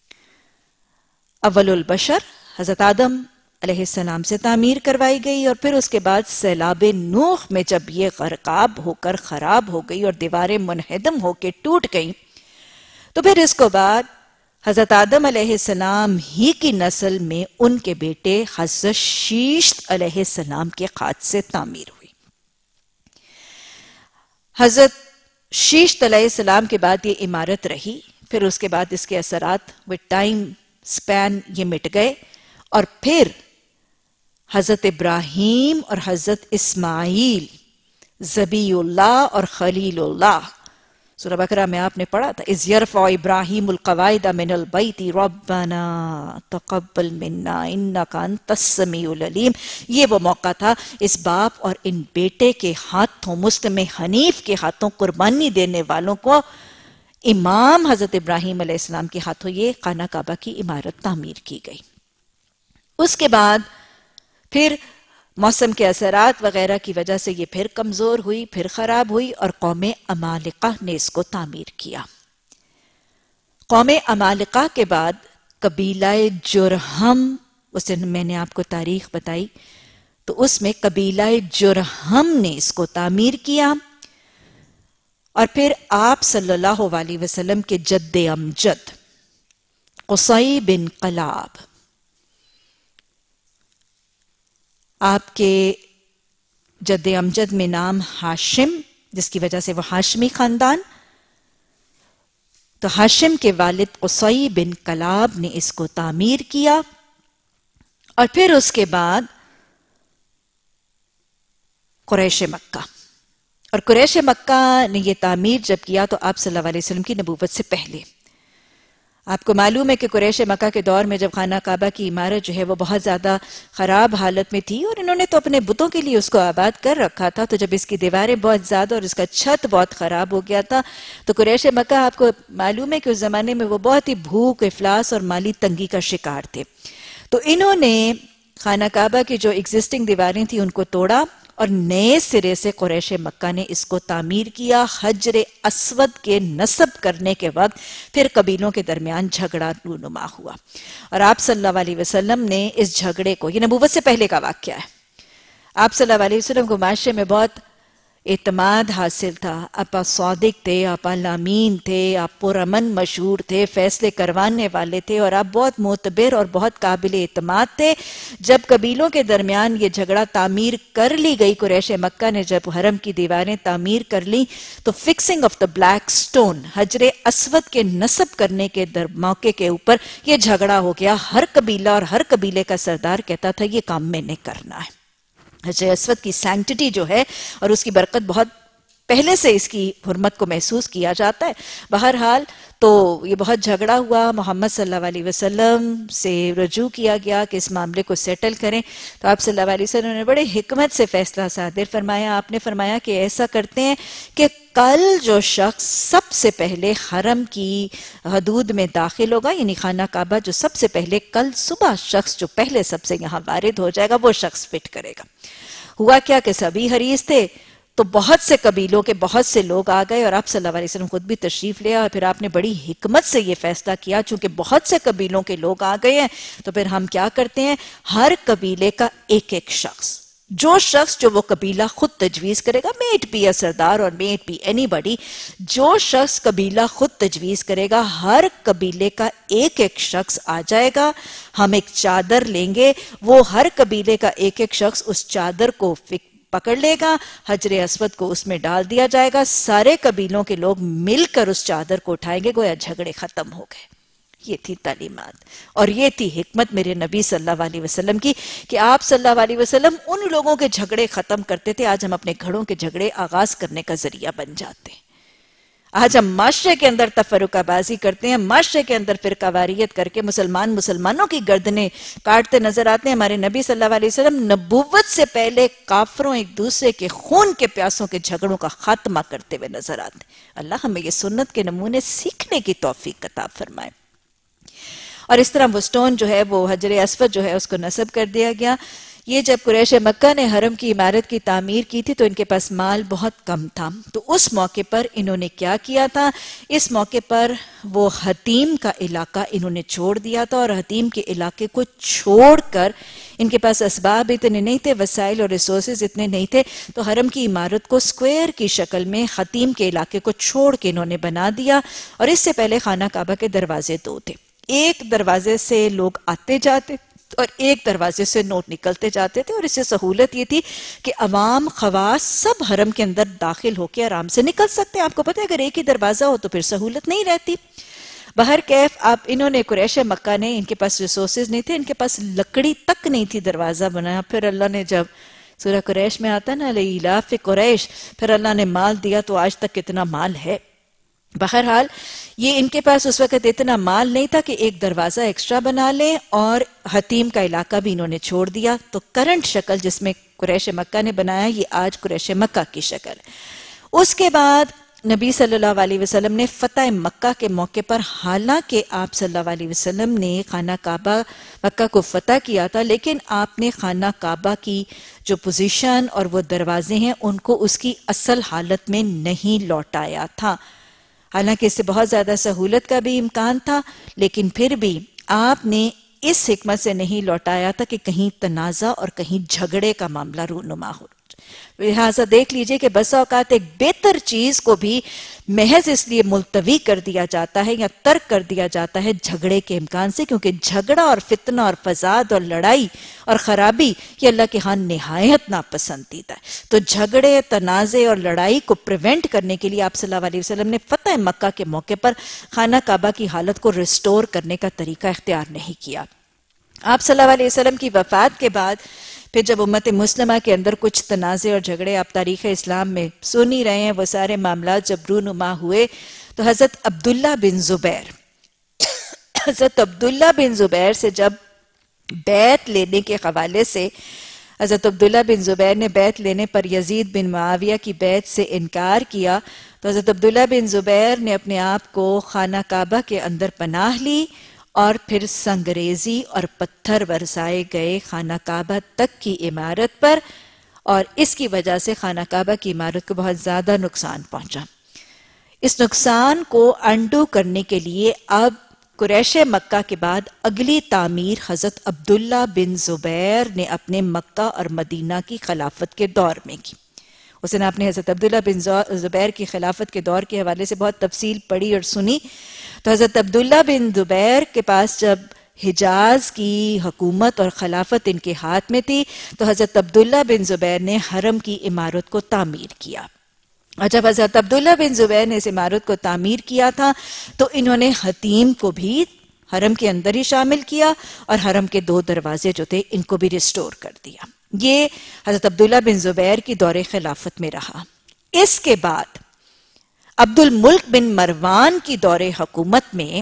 اول البشر حضرت آدم علیہ السلام سے تعمیر کروائی گئی، اور پھر اس کے بعد سیلاب نوح میں جب یہ غرقاب ہو کر خراب ہو گئی اور دیواریں منہدم ہو کے ٹوٹ گئیں، تو پھر اس کو بعد حضرت آدم علیہ السلام ہی کی نسل میں ان کے بیٹے حضرت شیشت علیہ السلام کے ہاتھ سے تعمیر ہوئی۔ حضرت شیشت علیہ السلام کے بعد یہ عمارت رہی، پھر اس کے بعد اس کے اثرات with ٹائم سپین یہ مٹ گئے، اور پھر حضرت ابراہیم اور حضرت اسماعیل، ذبی اللہ اور خلیل اللہ، سورہ بقرہ میں آپ نے پڑھا تھا اِذْ يَرْفَعُ إِبْرَاهِيمُ الْقَوَاعِدَ مِنَ الْبَيْتِ رَبَّنَا تَقَبَّلْ مِنَّا إِنَّكَ أَنْتَ السَّمِيعُ الْعَلِيمُ۔ یہ وہ موقع تھا اس باپ اور ان بیٹے کے ہاتھوں، مسلم حنیف کے ہاتھوں، قربانی دینے والوں کو، امام حضرت ابراہیم علیہ السلام کے ہاتھوں یہ خانہ کعبہ کی عمارت تعمیر کی گئی۔ اس کے بعد پھر موسم کے اثرات وغیرہ کی وجہ سے یہ پھر کمزور ہوئی، پھر خراب ہوئی، اور قوم عمالقہ نے اس کو تعمیر کیا۔ قوم عمالقہ کے بعد قبیلہ جرہم، اس دن میں نے آپ کو تاریخ بتائی، تو اس میں قبیلہ جرہم نے اس کو تعمیر کیا، اور پھر آپ صلی اللہ علیہ وسلم کے جد امجد قصی بن کلاب، آپ کے جد امجد میں نام ہاشم، جس کی وجہ سے وہ ہاشمی خاندان، تو ہاشم کے والد قصی بن کلاب نے اس کو تعمیر کیا، اور پھر اس کے بعد قریش مکہ، اور قریش مکہ نے یہ تعمیر جب کیا تو آپ صلی اللہ علیہ وسلم کی نبوت سے پہلے۔ آپ کو معلوم ہے کہ قریش مکہ کے دور میں جب خانہ کعبہ کی عمارت جو ہے وہ بہت زیادہ خراب حالت میں تھی، اور انہوں نے تو اپنے بتوں کے لیے اس کو آباد کر رکھا تھا، تو جب اس کی دیواریں بہت زیادہ اور اس کا چھت بہت خراب ہو گیا تھا، تو قریش مکہ آپ کو معلوم ہے کہ اس زمانے میں وہ بہت ہی بھوک، افلاس اور مالی تنگی کا شکار تھے۔ تو انہوں نے خانہ کعبہ کی جو ایگزسٹنگ دیواریں تھیں ان کو توڑا، اور نئے سرے سے قریش مکہ نے اس کو تعمیر کیا۔ حجر اسود کے نصب کرنے کے وقت پھر قبیلوں کے درمیان جھگڑا رونما ہوا، اور آپ صلی اللہ علیہ وسلم نے اس جھگڑے کو، یہ نبوت سے پہلے کا واقعہ ہے، آپ صلی اللہ علیہ وسلم کو معاشرے میں بہت اعتماد حاصل تھا، آپ صادق تھے، آپ الامین تھے، آپ پرامن مشہور تھے، فیصلے کروانے والے تھے، اور آپ بہت معتبر اور بہت قابل اعتماد تھے۔ جب قبیلوں کے درمیان یہ جھگڑا تعمیر کر لی گئی، قریش مکہ نے جب حرم کی دیواریں تعمیر کر لی، تو fixing of the black stone, حجر اسود کے نصب کرنے کے موقع کے اوپر یہ جھگڑا ہو گیا۔ ہر قبیلہ اور ہر قبیلے کا سردار کہتا تھا یہ کام میں نے کرنا ہے۔ حجر اسود کی سینکٹیٹی جو ہے اور اس کی برکت بہت پہلے سے اس کی حرمت کو محسوس کیا جاتا ہے۔ بہرحال تو یہ بہت جھگڑا ہوا، محمد صلی اللہ علیہ وسلم سے رجوع کیا گیا کہ اس معاملے کو سیٹل کریں، تو آپ صلی اللہ علیہ وسلم نے بڑے حکمت سے فیصلہ صادر فرمایا۔ آپ نے فرمایا کہ ایسا کرتے ہیں کہ کل جو شخص سب سے پہلے حرم کی حدود میں داخل ہوگا، یعنی خانہ کعبہ جو سب سے پہلے کل صبح شخص جو پہلے سب سے یہاں وارد ہو جائے گا وہ شخص فٹ کرے گا۔ ہوا کیا کہ سبھی حریص تھے، تو بہت سے قبیلوں کے بہت سے لوگ آ گئے، اور آپ صلی اللہ علیہ وسلم خود بھی تشریف لیا، اور پھر آپ نے بڑی حکمت سے یہ فیصلہ کیا، چونکہ بہت سے قبیلوں کے لوگ آ گئے ہیں تو پھر ہم کیا کرتے ہیں، ہر قبیلے کا ایک ایک شخص، جو شخص جو وہ قبیلہ خود تجویز کرے گا، میٹ بی اے سردار اور میٹ بی اینی بڈی، جو شخص قبیلہ خود تجویز کرے گا، ہر قبیلے کا ایک ایک شخص آ جائے گا۔ ہم ایک چادر لیں گے، وہ ہر قبیلے کا ایک ایک شخص اس چادر کو پکڑ لے گا، حجر اسود کو اس میں ڈال دیا جائے گا، سارے قبیلوں کے لوگ مل کر اس چادر کو اٹھائیں گے، گویا جھگڑے ختم ہو گئے۔ یہ تھی تعلیمات، اور یہ تھی حکمت میرے نبی صلی اللہ علیہ وسلم کی، کہ آپ صلی اللہ علیہ وسلم ان لوگوں کے جھگڑے ختم کرتے تھے۔ آج ہم اپنے گھروں کے جھگڑے آغاز کرنے کا ذریعہ بن جاتے ہیں۔ آج ہم معاشرے کے اندر تفرقہ بازی کرتے ہیں، معاشرے کے اندر فرقہ واریت کر کے مسلمانوں کی گردنیں کاٹتے نظر آتے ہیں۔ ہمارے نبی صلی اللہ علیہ وسلم نبوت سے پہلے کافروں ایک دوسرے کے خون کے پیاسوں کے جھگڑوں کا خاتمہ کرتے ہوئے نظر آتے ہیں۔ اللہ ہمیں یہ سنت کے نمونے سیکھنے کی توفیق عطا فرمائے۔ اور اس طرح وہ سٹون جو ہے، وہ حجر اسود جو ہے، اس کو نصب کر دیا گیا۔ یہ جب قریش مکہ نے حرم کی عمارت کی تعمیر کی تھی تو ان کے پاس مال بہت کم تھا، تو اس موقع پر انہوں نے کیا کیا تھا، اس موقع پر وہ حتیم کا علاقہ انہوں نے چھوڑ دیا تھا، اور حتیم کے علاقے کو چھوڑ کر، ان کے پاس اسباب اتنے نہیں تھے، وسائل اور ریسورسز اتنے نہیں تھے، تو حرم کی عمارت کو سکوئر کی شکل میں حتیم کے علاقے کو چھوڑ کے انہوں نے بنا دیا۔ اور اس سے پہلے خانہ کعبہ کے دروازے دو تھے، ایک دروازے سے لوگ آتے جاتے اور ایک دروازے سے نوٹ نکلتے جاتے تھے، اور اس سے سہولت یہ تھی کہ عوام خواص سب حرم کے اندر داخل ہو کے آرام سے نکل سکتے ہیں۔ آپ کو پتہ ہے اگر ایک ہی دروازہ ہو تو پھر سہولت نہیں رہتی۔ بہرکیف انہوں نے قریش مکہ نے، ان کے پاس ریسورسز نہیں تھے، ان کے پاس لکڑی تک نہیں تھی دروازہ بنایا، پھر اللہ نے جب سورہ قریش میں آتا نا لإلاف قریش، پھر اللہ نے مال دیا تو آج تک کتنا مال ہے۔ بہرحال یہ ان کے پاس اس وقت اتنا مال نہیں تھا کہ ایک دروازہ ایکسٹرا بنا لیں، اور حتیم کا علاقہ بھی انہوں نے چھوڑ دیا۔ تو کرنٹ شکل جس میں قریش مکہ نے بنایا، یہ آج قریش مکہ کی شکل ہے۔ اس کے بعد نبی صلی اللہ علیہ وسلم نے فتح مکہ کے موقع پر، حالانکہ آپ صلی اللہ علیہ وسلم نے خانہ کعبہ مکہ کو فتح کیا تھا، لیکن آپ نے خانہ کعبہ کی جو پوزیشن اور وہ دروازے ہیں ان کو اس کی اصل حالت میں نہیں لوٹایا تھا۔ حالانکہ اس سے بہت زیادہ سہولت کا بھی امکان تھا، لیکن پھر بھی آپ نے اس حکمت سے نہیں لوٹایا تھا کہ کہیں تنازع اور کہیں جھگڑے کا معاملہ رونما ہو۔ لہٰذا دیکھ لیجئے کہ بسا اوقات ایک بہتر چیز کو بھی محض اس لیے ملتوی کر دیا جاتا ہے یا ترک کر دیا جاتا ہے جھگڑے کے امکان سے، کیونکہ جھگڑا اور فتنہ اور فساد اور لڑائی اور خرابی یہ اللہ کے ہاں نہایت ناپسندیدہ ہے۔ تو جھگڑے، تنازع اور لڑائی کو پریونٹ کرنے کے لیے آپ صلی اللہ علیہ وسلم نے فتح مکہ کے موقع پر خانہ کعبہ کی حالت کو ریسٹور کرنے کا طریقہ اختیار نہیں کیا۔ آپ صلی اللہ علیہ وسلم کی وفات کے بعد پھر جب امت مسلمہ کے اندر کچھ تنازع اور جھگڑے آپ تاریخ اسلام میں سن ہی رہے ہیں، وہ سارے معاملات جب رونما ہوئے تو حضرت عبداللہ بن زبیر سے جب بیعت لینے کے حوالے سے حضرت عبداللہ بن زبیر نے بیعت لینے پر یزید بن معاویہ کی بیعت سے انکار کیا، تو حضرت عبداللہ بن زبیر نے اپنے آپ کو خانہ کعبہ کے اندر پناہ لی، اور پھر سنگریزی اور پتھر برسائے گئے خانہ کعبہ تک کی عمارت پر، اور اس کی وجہ سے خانہ کعبہ کی عمارت کو بہت زیادہ نقصان پہنچا۔ اس نقصان کو انڈو کرنے کے لیے اب قریش مکہ کے بعد اگلی تعمیر حضرت عبداللہ بن زبیر نے اپنے مکہ اور مدینہ کی خلافت کے دور میں کی۔ اس نے آپ نے حضرت عبداللہ بن زبیر کی خلافت کے دور کے حوالے سے بہت تفصیل پڑھی اور سنی. تو حضرت عبداللہ بن زبیر کے پاس جب حجاز کی حکومت اور خلافت ان کے ہاتھ میں تھی تو حضرت عبداللہ بن زبیر نے حرم کی عمارت کو تعمیر کیا. اور جب حضرت عبداللہ بن زبیر نے اس عمارت کو تعمیر کیا تھا تو انہوں نے حتیم کو بھی حرم کے اندر ہی شامل کیا اور حرم کے 2 دروازے جو تھے ان کو بھی ریسٹور کر دیا. یہ حضرت عبداللہ بن زبیر کی دور خلافت میں رہا. اس کے بعد عبد الملک بن مروان کی دور حکومت میں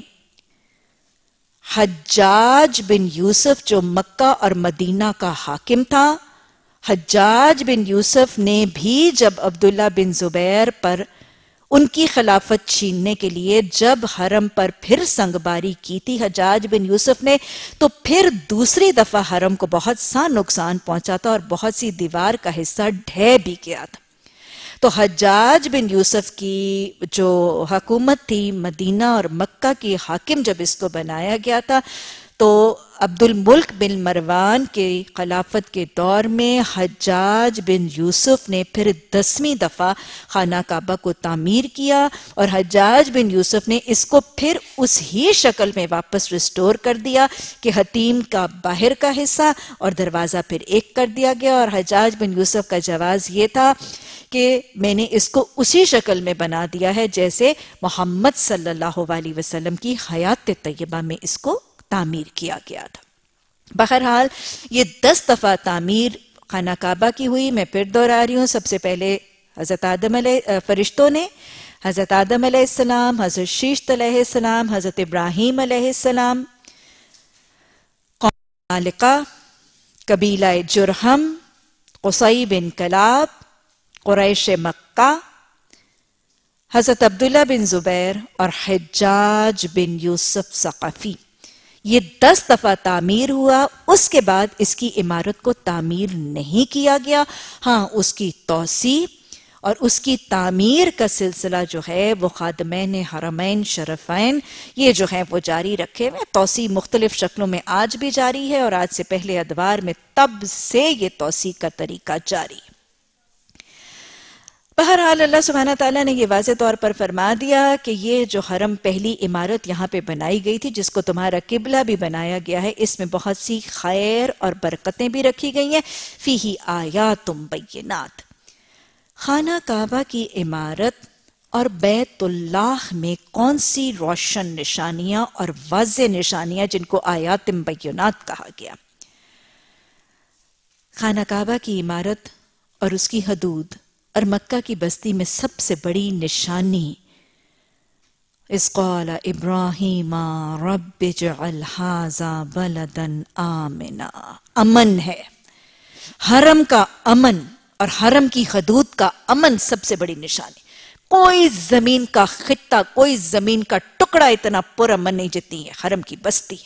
حجاج بن یوسف جو مکہ اور مدینہ کا حاکم تھا، حجاج بن یوسف نے بھی جب عبداللہ بن زبیر پر ان کی خلافت چھیننے کے لیے جب حرم پر پھر سنگباری کی تھی حجاج بن یوسف نے، تو پھر دوسری دفعہ حرم کو بہت سا نقصان پہنچا تھا اور بہت سی دیوار کا حصہ ڈھہ بھی گیا تھا. تو حجاج بن یوسف کی جو حکومت تھی مدینہ اور مکہ کی حاکم جب اس کو بنایا گیا تھا تو عبد الملک بن مروان کے خلافت کے دور میں حجاج بن یوسف نے پھر 10ویں دفعہ خانہ کعبہ کو تعمیر کیا اور حجاج بن یوسف نے اس کو پھر اس ہی شکل میں واپس ریسٹور کر دیا کہ حتیم کا باہر کا حصہ اور دروازہ پھر ایک کر دیا گیا. اور حجاج بن یوسف کا جواز یہ تھا کہ میں نے اس کو اسی شکل میں بنا دیا ہے جیسے محمد صلی اللہ علیہ وسلم کی حیات طیبہ میں اس کو تعمیر کیا گیا تھا. بہرحال یہ 10 دفعہ تعمیر خانہ کعبہ کی ہوئی. میں پھر دوہرا رہی ہوں. سب سے پہلے حضرت آدم علیہ فرشتوں نے، حضرت آدم علیہ السلام، حضرت شیشت علیہ السلام، حضرت ابراہیم علیہ السلام، قوم عالقہ، قبیلہ جرہم، قصی بن کلاب، قریش مکہ، حضرت عبداللہ بن زبیر اور حجاج بن یوسف ثقفی. یہ 10 دفعہ تعمیر ہوا. اس کے بعد اس کی عمارت کو تعمیر نہیں کیا گیا. ہاں اس کی توسیع اور اس کی تعمیر کا سلسلہ جو ہے وہ خادمین حرمین شرفین یہ جو ہے وہ جاری رکھے ہوئے. توسیع مختلف شکلوں میں آج بھی جاری ہے اور آج سے پہلے ادوار میں تب سے یہ توسیع کا طریقہ جاری ہے. بہرحال اللہ سبحانہ تعالیٰ نے یہ واضح طور پر فرما دیا کہ یہ جو حرم پہلی عمارت یہاں پہ بنائی گئی تھی جس کو تمہارا قبلہ بھی بنایا گیا ہے اس میں بہت سی خیر اور برکتیں بھی رکھی گئی ہیں. فیہ آیات بینات. خانہ کعبہ کی عمارت اور بیت اللہ میں کون سی روشن نشانیاں اور واضح نشانیاں جن کو آیات بینات کہا گیا. خانہ کعبہ کی عمارت اور اس کی حدود اور مکہ کی بستی میں سب سے بڑی نشانی اذ قال ابراہیم رب اجعل ھذا بلدا آمنا، امن ہے. حرم کا امن اور حرم کی حدود کا امن سب سے بڑی نشانی. کوئی زمین کا خطہ، کوئی زمین کا ٹکڑا اتنا پرامن نہیں جتنی ہے حرم کی بستی.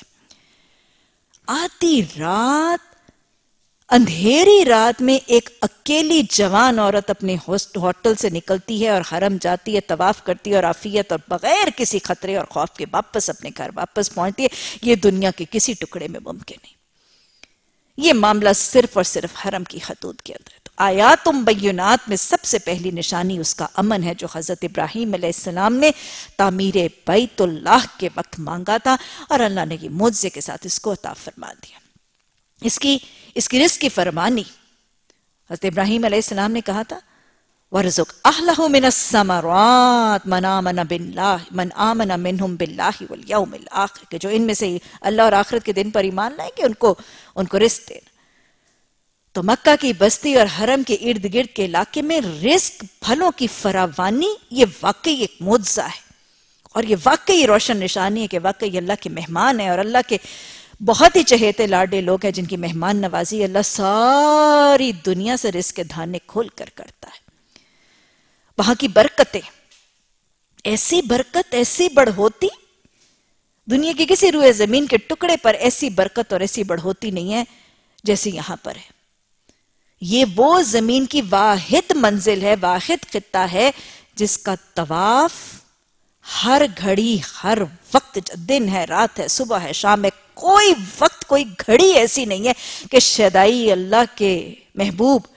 آدھی رات، اندھیری رات میں ایک اکیلی جوان عورت اپنے ہوٹل سے نکلتی ہے اور حرم جاتی ہے، طواف کرتی ہے اور عافیت اور بغیر کسی خطرے اور خوف کے واپس اپنے گھر واپس پہنچتی ہے. یہ دنیا کے کسی ٹکڑے میں ممکن نہیں. یہ معاملہ صرف اور صرف حرم کی حدود کے اندر ہے. تو آیات بینات میں سب سے پہلی نشانی اس کا امن ہے جو حضرت ابراہیم علیہ السلام نے تعمیر بیت اللہ کے وقت مانگا تھا اور اللہ نے یہ معجزے کے ساتھ اس کو عطا فرما دیا. اس کی رزق کی فرمانی حضرت ابراہیم علیہ السلام نے کہا تھا وَرْزُقْ أَهْلَهُ مِنَ السَّمَرَاتِ مَنْ آمَنَ بِاللَّهِ مَنْ آمَنَ مِنْهُمْ بِاللَّهِ وَالْيَوْمِ الْآخِرِ کہ جو ان میں سے اللہ اور آخرت کے دن پر ایمان لائیں گے ان کو رزق دینا. تو مکہ کی بستی اور حرم کے ارد گرد کے علاقے میں رزق پھلوں کی فراوانی یہ واقعی ایک معجزہ ہے اور یہ واقعی روشن نشانی ہے کہ واقعی اللہ کے مہمان ہیں اور اللہ کے بہت ہی چہیتے لاڈے لوگ ہیں جن کی مہمان نوازی اللہ ساری دنیا سے رزق کے دھانے کھول کر کرتا ہے. وہاں کی برکتیں، ایسی برکت ایسی بڑھوتی دنیا کی کسی روئے زمین کے ٹکڑے پر ایسی برکت اور ایسی بڑھوتی نہیں ہے جیسی یہاں پر ہے. یہ وہ زمین کی واحد منزل ہے، واحد خطہ ہے جس کا طواف ہر گھڑی ہر وقت، دن ہے رات ہے صبح ہے شام ہے، کوئی وقت کوئی گھڑی ایسی نہیں ہے کہ شیدائی اللہ کے محبوب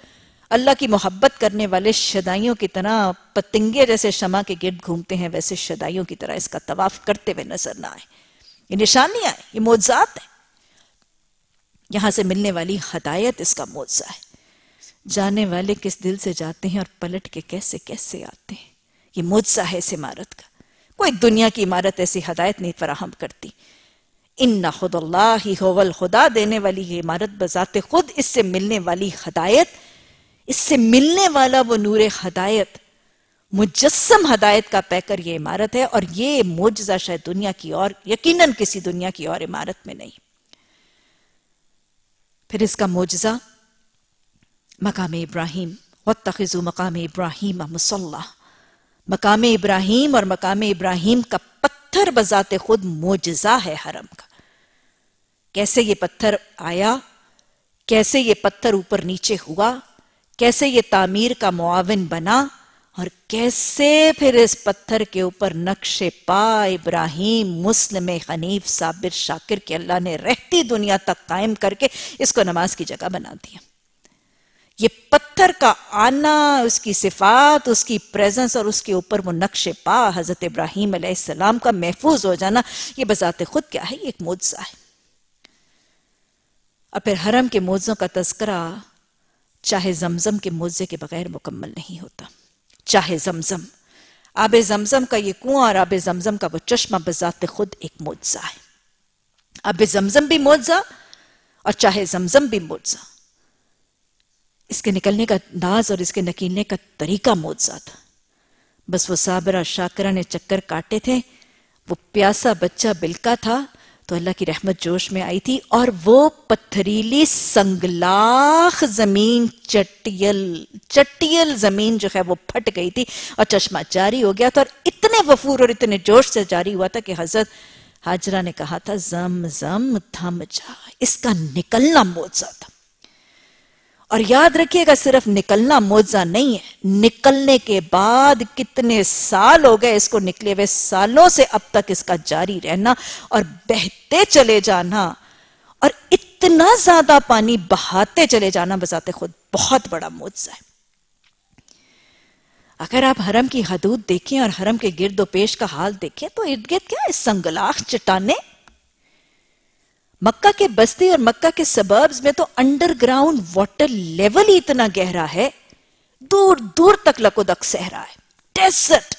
اللہ کی محبت کرنے والے شدائیوں کی طرح پتنگے جیسے شمع کے گرد گھومتے ہیں، ویسے شدائیوں کی طرح اس کا طواف کرتے ہوئے نظر نہ آئے۔ یہ نشانیاں ہیں، یہ معجزات ہیں۔ یہاں سے ملنے والی ہدایت اس کا معجزہ ہے۔ جانے والے کس دل سے جاتے ہیں اور پلٹ کے کیسے کیسے آتے ہیں، یہ معجزہ ہے اس عمارت کا۔ کوئی دنیا کی عمارت ایسی ہدایت نہیں فراہم کرتی۔ ان خود اللہ هو الخدا، دینے والی یہ عمارت بذات خود، اس سے ملنے والی ہدایت، اس سے ملنے والا وہ نور ہدایت، مجسم ہدایت کا پیکر یہ عمارت ہے، اور یہ معجزہ شاید دنیا کی اور یقیناً کسی دنیا کی اور عمارت میں نہیں۔ پھر اس کا معجزہ مقام ابراہیم، واتخذوا مقام ابراہیم مصلی، مقام ابراہیم اور مقام ابراہیم کا پتھر بذات خود معجزہ ہے حرم کا۔ کیسے یہ پتھر آیا، کیسے یہ پتھر اوپر نیچے ہوا، کیسے یہ تعمیر کا معاون بنا، اور کیسے پھر اس پتھر کے اوپر نقش پا ابراہیم مسلم حنیف صابر شاکر کے اللہ نے رہتی دنیا تک قائم کر کے اس کو نماز کی جگہ بنا دیا۔ یہ پتھر کا آنا، اس کی صفات، اس کی پریزنس اور اس کے اوپر وہ نقش پا حضرت ابراہیم علیہ السلام کا محفوظ ہو جانا، یہ بذات خود کیا ہے؟ یہ ایک معجزہ ہے۔ اور پھر حرم کے معجزوں کا تذکرہ چاہے زمزم کے معجزے کے بغیر مکمل نہیں ہوتا۔ چاہے زمزم، آب زمزم کا یہ کنواں اور آب زمزم کا وہ چشمہ بذات خود ایک معجزہ ہے۔ آب زمزم بھی معجزہ اور چاہے زمزم بھی معجزہ۔ اس کے نکلنے کا انداز اور اس کے نکلنے کا طریقہ معجزہ تھا۔ بس وہ صابرہ شاکرہ نے چکر کاٹے تھے، وہ پیاسا بچہ بلکا تھا تو اللہ کی رحمت جوش میں آئی تھی، اور وہ پتھریلی سنگلاخ زمین، چٹیل زمین جو ہے وہ پھٹ گئی تھی اور چشمہ جاری ہو گیا تھا، اور اتنے وفور اور اتنے جوش سے جاری ہوا تھا کہ حضرت حاجرہ نے کہا تھا زم تھم جا۔ اس کا نکلنا معجزہ تھا۔ اور یاد رکھیے گا، صرف نکلنا معجزہ نہیں ہے، نکلنے کے بعد کتنے سال ہو گئے اس کو نکلے ہوئے، سالوں سے اب تک اس کا جاری رہنا اور بہتے چلے جانا، اور اتنا زیادہ پانی بہاتے چلے جانا بذات خود بہت بڑا معجزہ ہے۔ اگر آپ حرم کی حدود دیکھیں اور حرم کے گرد و پیش کا حال دیکھیں تو ارد گرد کیا ہے؟ سنگلاخ چٹانیں۔ مکہ کے بستی اور مکہ کے سبربز میں تو انڈر گراؤنڈ واٹر لیول ہی اتنا گہرا ہے، دور دور تک لکودک صحرا ہے، ڈیزرٹ،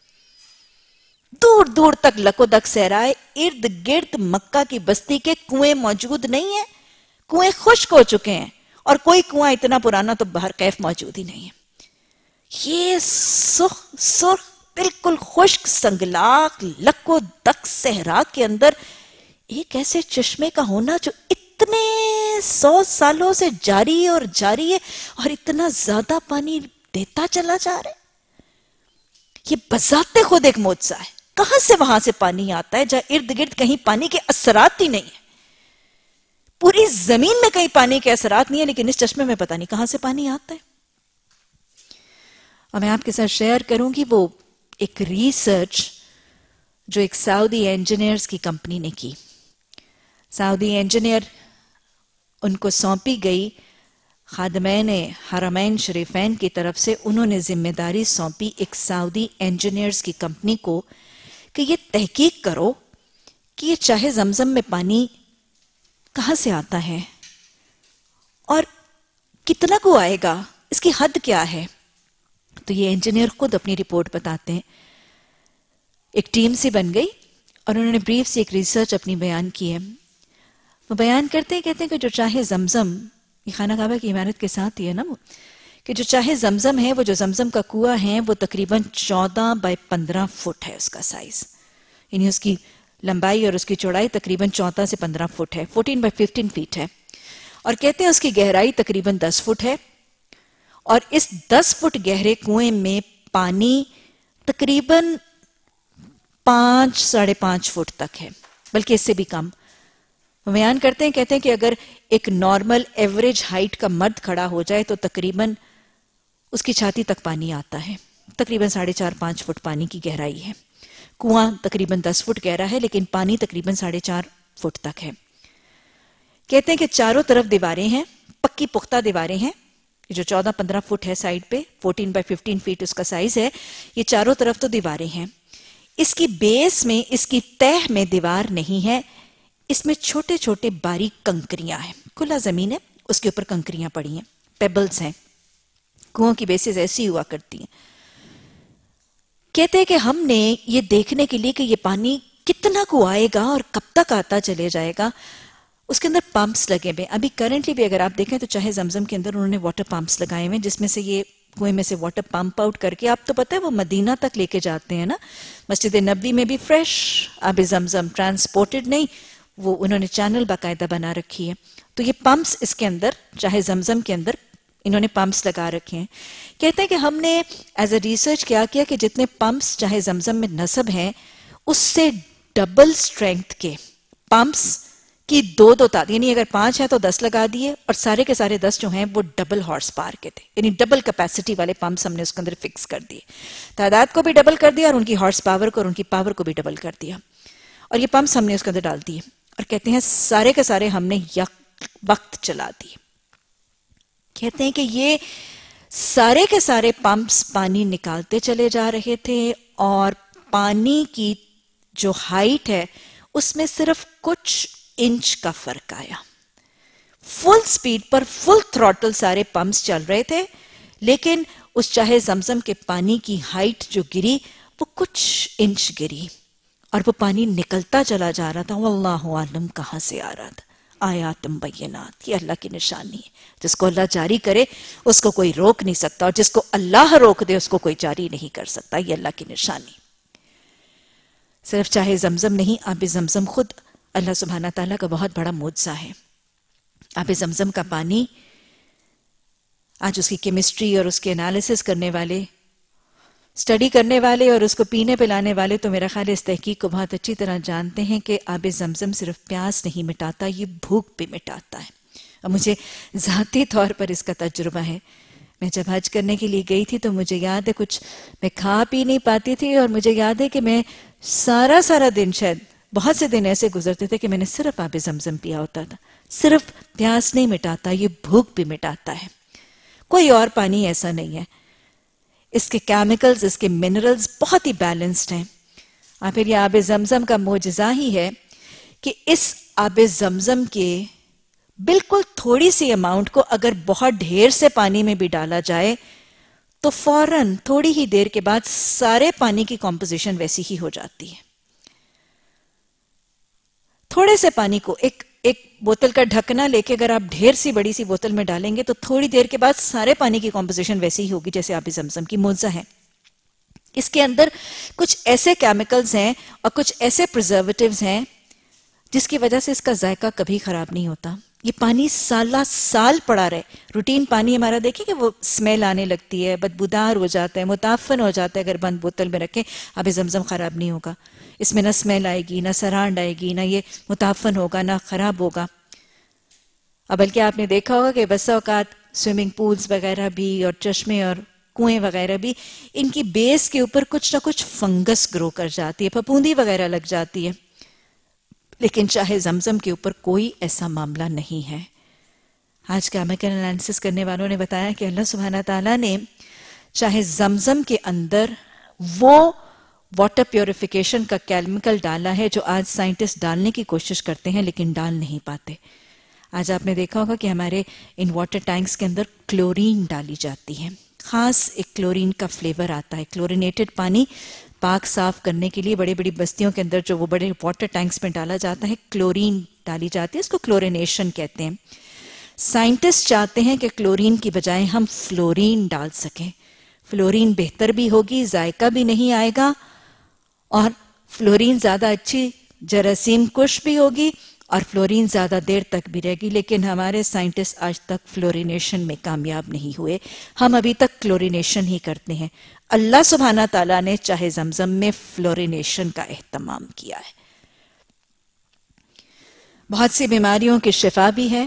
دور دور تک لکودک صحرا ہے۔ ارد گرد مکہ کی بستی کے کنویں موجود نہیں ہیں، کنویں خشک ہو چکے ہیں، اور کوئی کنواں اتنا پرانا تو بہر کیف موجود ہی نہیں ہے۔ یہ سرخ بالکل خشک سنگلاخ لکودک صحرا کے اندر ایک ایسے چشمے کا ہونا جو اتنے 100 سالوں سے جاری ہے اور اتنا زیادہ پانی دیتا چلا جا رہا ہے، یہ بذات خود ایک معجزہ ہے۔ کہاں سے وہاں سے پانی آتا ہے جہاں ارد گرد کہیں پانی کے اثرات ہی نہیں ہیں؟ پوری زمین میں کہیں پانی کے اثرات نہیں ہیں، لیکن اس چشمے میں پتہ نہیں کہاں سے پانی آتا ہے۔ اور میں آپ کے ساتھ شیئر کروں گی وہ ایک ریسرچ جو ایک سعودی انجینئرز کی کمپنی نے کی۔ سعودی انجینئر ان کو سونپی گئی، خادمین حرمین شریفین کی طرف سے انہوں نے ذمہ داری سونپی ایک سعودی انجینئرز کی کمپنی کو کہ یہ تحقیق کرو کہ یہ چاہے زمزم میں پانی کہاں سے آتا ہے اور کتنا کو آئے گا، اس کی حد کیا ہے۔ تو یہ انجینئر خود اپنی رپورٹ بتاتے ہیں۔ ایک ٹیم سی بن گئی اور انہوں نے بریف سے ایک ریسرچ اپنی بیان کی ہے۔ وہ بیان کرتے ہیں، کہتے ہیں کہ جو چاہے زمزم، یہ خانہ کعبہ کی عمارت کے ساتھ ہی ہے نا وہ، کہ جو چاہے زمزم ہے، وہ جو زمزم کا کنواں ہے وہ تقریباً 14 بائی 15 فٹ ہے اس کا سائز، یعنی اس کی لمبائی اور اس کی چوڑائی تقریباً 14 سے 15 فٹ ہے، 14 بائی 15 فیٹ ہے، اور کہتے ہیں اس کی گہرائی تقریباً 10 فٹ ہے، اور اس 10 فٹ گہرے کنویں میں پانی تقریباً 5 ساڑھے 5 فٹ تک ہے، بلکہ اس سے بھی کم۔ وہ بیان کرتے ہیں، کہتے ہیں کہ اگر ایک نارمل ایوریج ہائٹ کا مرد کھڑا ہو جائے تو تقریباً اس کی چھاتی تک پانی آتا ہے، تقریباً 4.5-5 فٹ پانی کی گہرائی ہے۔ کنواں تقریباً 10 فٹ گہرا ہے لیکن پانی تقریباً 4.5 فٹ تک ہے۔ کہتے ہیں کہ چاروں طرف دیواریں ہیں، پکی پختہ دیواریں ہیں، یہ جو 14-15 فٹ ہے سائڈ پہ، 14 بائی 15 فیٹ اس کا سائز ہے، یہ چاروں طرف تو دیواریں ہیں. اس کی بیس میں، اس کی تہ میں دیوار نہیں ہے، اس میں چھوٹے چھوٹے باریک کنکریاں ہیں. کھلا زمین ہے، اس کے اوپر کنکریاں پڑی ہیں، پیبلز ہیں. کنووں کی بیسز ایسی ہوا کرتی ہیں. کہتے ہیں کہ ہم نے یہ دیکھنے کے لیے کہ یہ پانی کتنا کو آئے گا اور کب تک آتا چلے جائے گا، اس کے اندر پمپس لگے ہوئے. ابھی کرنٹلی بھی اگر آپ دیکھیں تو چاہے زمزم کے اندر انہوں نے واٹر پمپس لگائے ہوئے، جس میں سے یہ کنویں میں سے واٹر پمپ آؤٹ کر کے، آپ تو پتہ ہے وہ مدینہ تک لے کے جاتے ہیں نا. مسجد نبوی میں بھی فریش آب زمزم، ٹرانسپورٹڈ نہیں، وہ انہوں نے چینل باقاعدہ بنا رکھی ہے. تو یہ پمپس اس کے اندر، چاہے زمزم کے اندر انہوں نے پمپس لگا رکھے ہیں. کہتے ہیں کہ ہم نے ایز اے ریسرچ کیا کہ جتنے پمپس چاہے زمزم میں نصب ہیں، اس سے ڈبل سٹرینگتھ کے پمپس کی دو تعداد، یعنی اگر 5 ہیں تو 10 لگا دیے، اور سارے کے سارے 10 جو ہیں وہ ڈبل ہارس پاور کے تھے، یعنی ڈبل کیپیسٹی والے پمپس ہم نے اس کے اندر فکس کر دیے. تعداد کو بھی ڈبل کر دیا اور ان کی ہارس پاور کو اور ان کی پاور کو بھی ڈبل کر دیا، اور یہ پمپس ہم نے اس کے اندر ڈال دیے. اور کہتے ہیں سارے کے سارے ہم نے یک وقت چلا دیے. کہتے ہیں کہ یہ سارے کے سارے پمپس پانی نکالتے چلے جا رہے تھے، اور پانی کی جو ہائٹ ہے اس میں صرف کچھ انچ کا فرق آیا. فل سپیڈ پر فل تھروٹل سارے پمپس چل رہے تھے، لیکن اس چاہے زمزم کے پانی کی ہائٹ جو گری وہ کچھ انچ گری، اور وہ پانی نکلتا چلا جا رہا تھا. واللہ عالم کہاں سے آ رہا تھا. آیات بینات، یہ اللہ کی نشانی ہے. جس کو اللہ جاری کرے اس کو کوئی روک نہیں سکتا، اور جس کو اللہ روک دے اس کو کوئی جاری نہیں کر سکتا. یہ اللہ کی نشانی. صرف چاہے زمزم نہیں، آب زمزم خود اللہ سبحانہ تعالیٰ کا بہت بڑا معجزہ ہے. آب زمزم کا پانی آج اس کی کیمسٹری اور اس کے انالیسس کرنے والے، اسٹڈی کرنے والے اور اس کو پینے پلانے والے تو میرا خیال اس تحقیق کو بہت اچھی طرح جانتے ہیں کہ آب زمزم صرف پیاس نہیں مٹاتا، یہ بھوک بھی مٹاتا ہے. اور مجھے ذاتی طور پر اس کا تجربہ ہے. میں جب حج کرنے کے لیے گئی تھی تو مجھے یاد ہے کچھ میں کھا پی نہیں پاتی تھی، اور مجھے یاد ہے کہ میں سارا دن، شاید بہت سے دن ایسے گزرتے تھے کہ میں نے صرف آب زمزم پیا ہوتا تھا. صرف پیاس نہیں مٹاتا، یہ بھوک بھی مٹاتا ہے. کوئی اور پانی ایسا نہیں ہے. اس کے کیمیکلز، اس کے منرلز بہت ہی بیلنسڈ ہیں. اور پھر یہ آب زمزم کا معجزہ ہی ہے کہ اس آب زمزم کے بالکل تھوڑی سی اماؤنٹ کو اگر بہت ڈھیر سے پانی میں بھی ڈالا جائے تو فوراً تھوڑی ہی دیر کے بعد سارے پانی کی کمپوزیشن ویسی ہی ہو جاتی ہے. تھوڑے سے پانی کو ایک بوتل کا ڈھکنا لے کے اگر آپ ڈھیر سی بڑی سی بوتل میں ڈالیں گے تو تھوڑی دیر کے بعد سارے پانی کی کمپوزیشن ویسی ہی ہوگی جیسے آب زمزم کی. معجزہ ہے. اس کے اندر کچھ ایسے کیمیکلز ہیں اور کچھ ایسے پریزرویٹیوز ہیں جس کی وجہ سے اس کا ذائقہ کبھی خراب نہیں ہوتا. یہ پانی سالہ سال پڑا رہے. روٹین پانی ہمارا دیکھیں کہ وہ سمیل آنے لگتی ہے، بدبودار ہو جاتا ہے، متعفن ہو جاتا ہے. اگر بند بوتل میں رکھیں آب زمزم خراب نہیں ہوگا. اس میں نہ سمیل آئے گی، نہ سرانڈ آئے گی، نہ یہ متعفن ہوگا، نہ خراب ہوگا. اب بلکہ آپ نے دیکھا ہوگا کہ بسا اوقات سوئمنگ پولز وغیرہ بھی اور چشمے اور کنویں وغیرہ بھی، ان کی بیس کے اوپر کچھ نہ کچھ فنگس گرو کر جاتی ہے، پھپھوندی وغیرہ لگ جاتی ہے. لیکن چاہے زمزم کے اوپر کوئی ایسا معاملہ نہیں ہے. آج کیمیکل انالیسس کرنے والوں نے بتایا کہ اللہ سبحانہ تعالیٰ نے چاہے زمزم کے اندر وہ واٹر پیوریفیکیشن کا کیمیکل ڈالا ہے جو آج سائنٹسٹ ڈالنے کی کوشش کرتے ہیں لیکن ڈال نہیں پاتے. آج آپ نے دیکھا ہوگا کہ ہمارے ان واٹر ٹینکس کے اندر کلورین ڈالی جاتی ہے. خاص ایک کلورین کا فلیور آتا ہے. کلورینیٹڈ پانی پاک صاف کرنے کے لیے بڑی بڑی بستیوں کے اندر جو وہ بڑے واٹر ٹینکس میں ڈالا جاتا ہے، کلورین ڈالی جاتی ہے. اس کو کلورینیشن کہتے ہیں. سائنٹسٹ چاہتے ہیں کہ کلورین کی بجائے ہم فلورین ڈال سکیں. فلورین بہتر بھی ہوگی، ذائقہ بھی نہیں آئے گا، اور فلورین زیادہ اچھی جراثیم کش بھی ہوگی، اور فلورین زیادہ دیر تک بھی رہے گی. لیکن ہمارے سائنٹسٹ آج تک فلورینیشن میں کامیاب نہیں ہوئے. ہم ابھی تک کلورینیشن ہی کرتے ہیں. اللہ سبحانہ تعالیٰ نے چاہے زمزم میں فلورینیشن کا اہتمام کیا ہے. بہت سی بیماریوں کی شفا بھی ہے.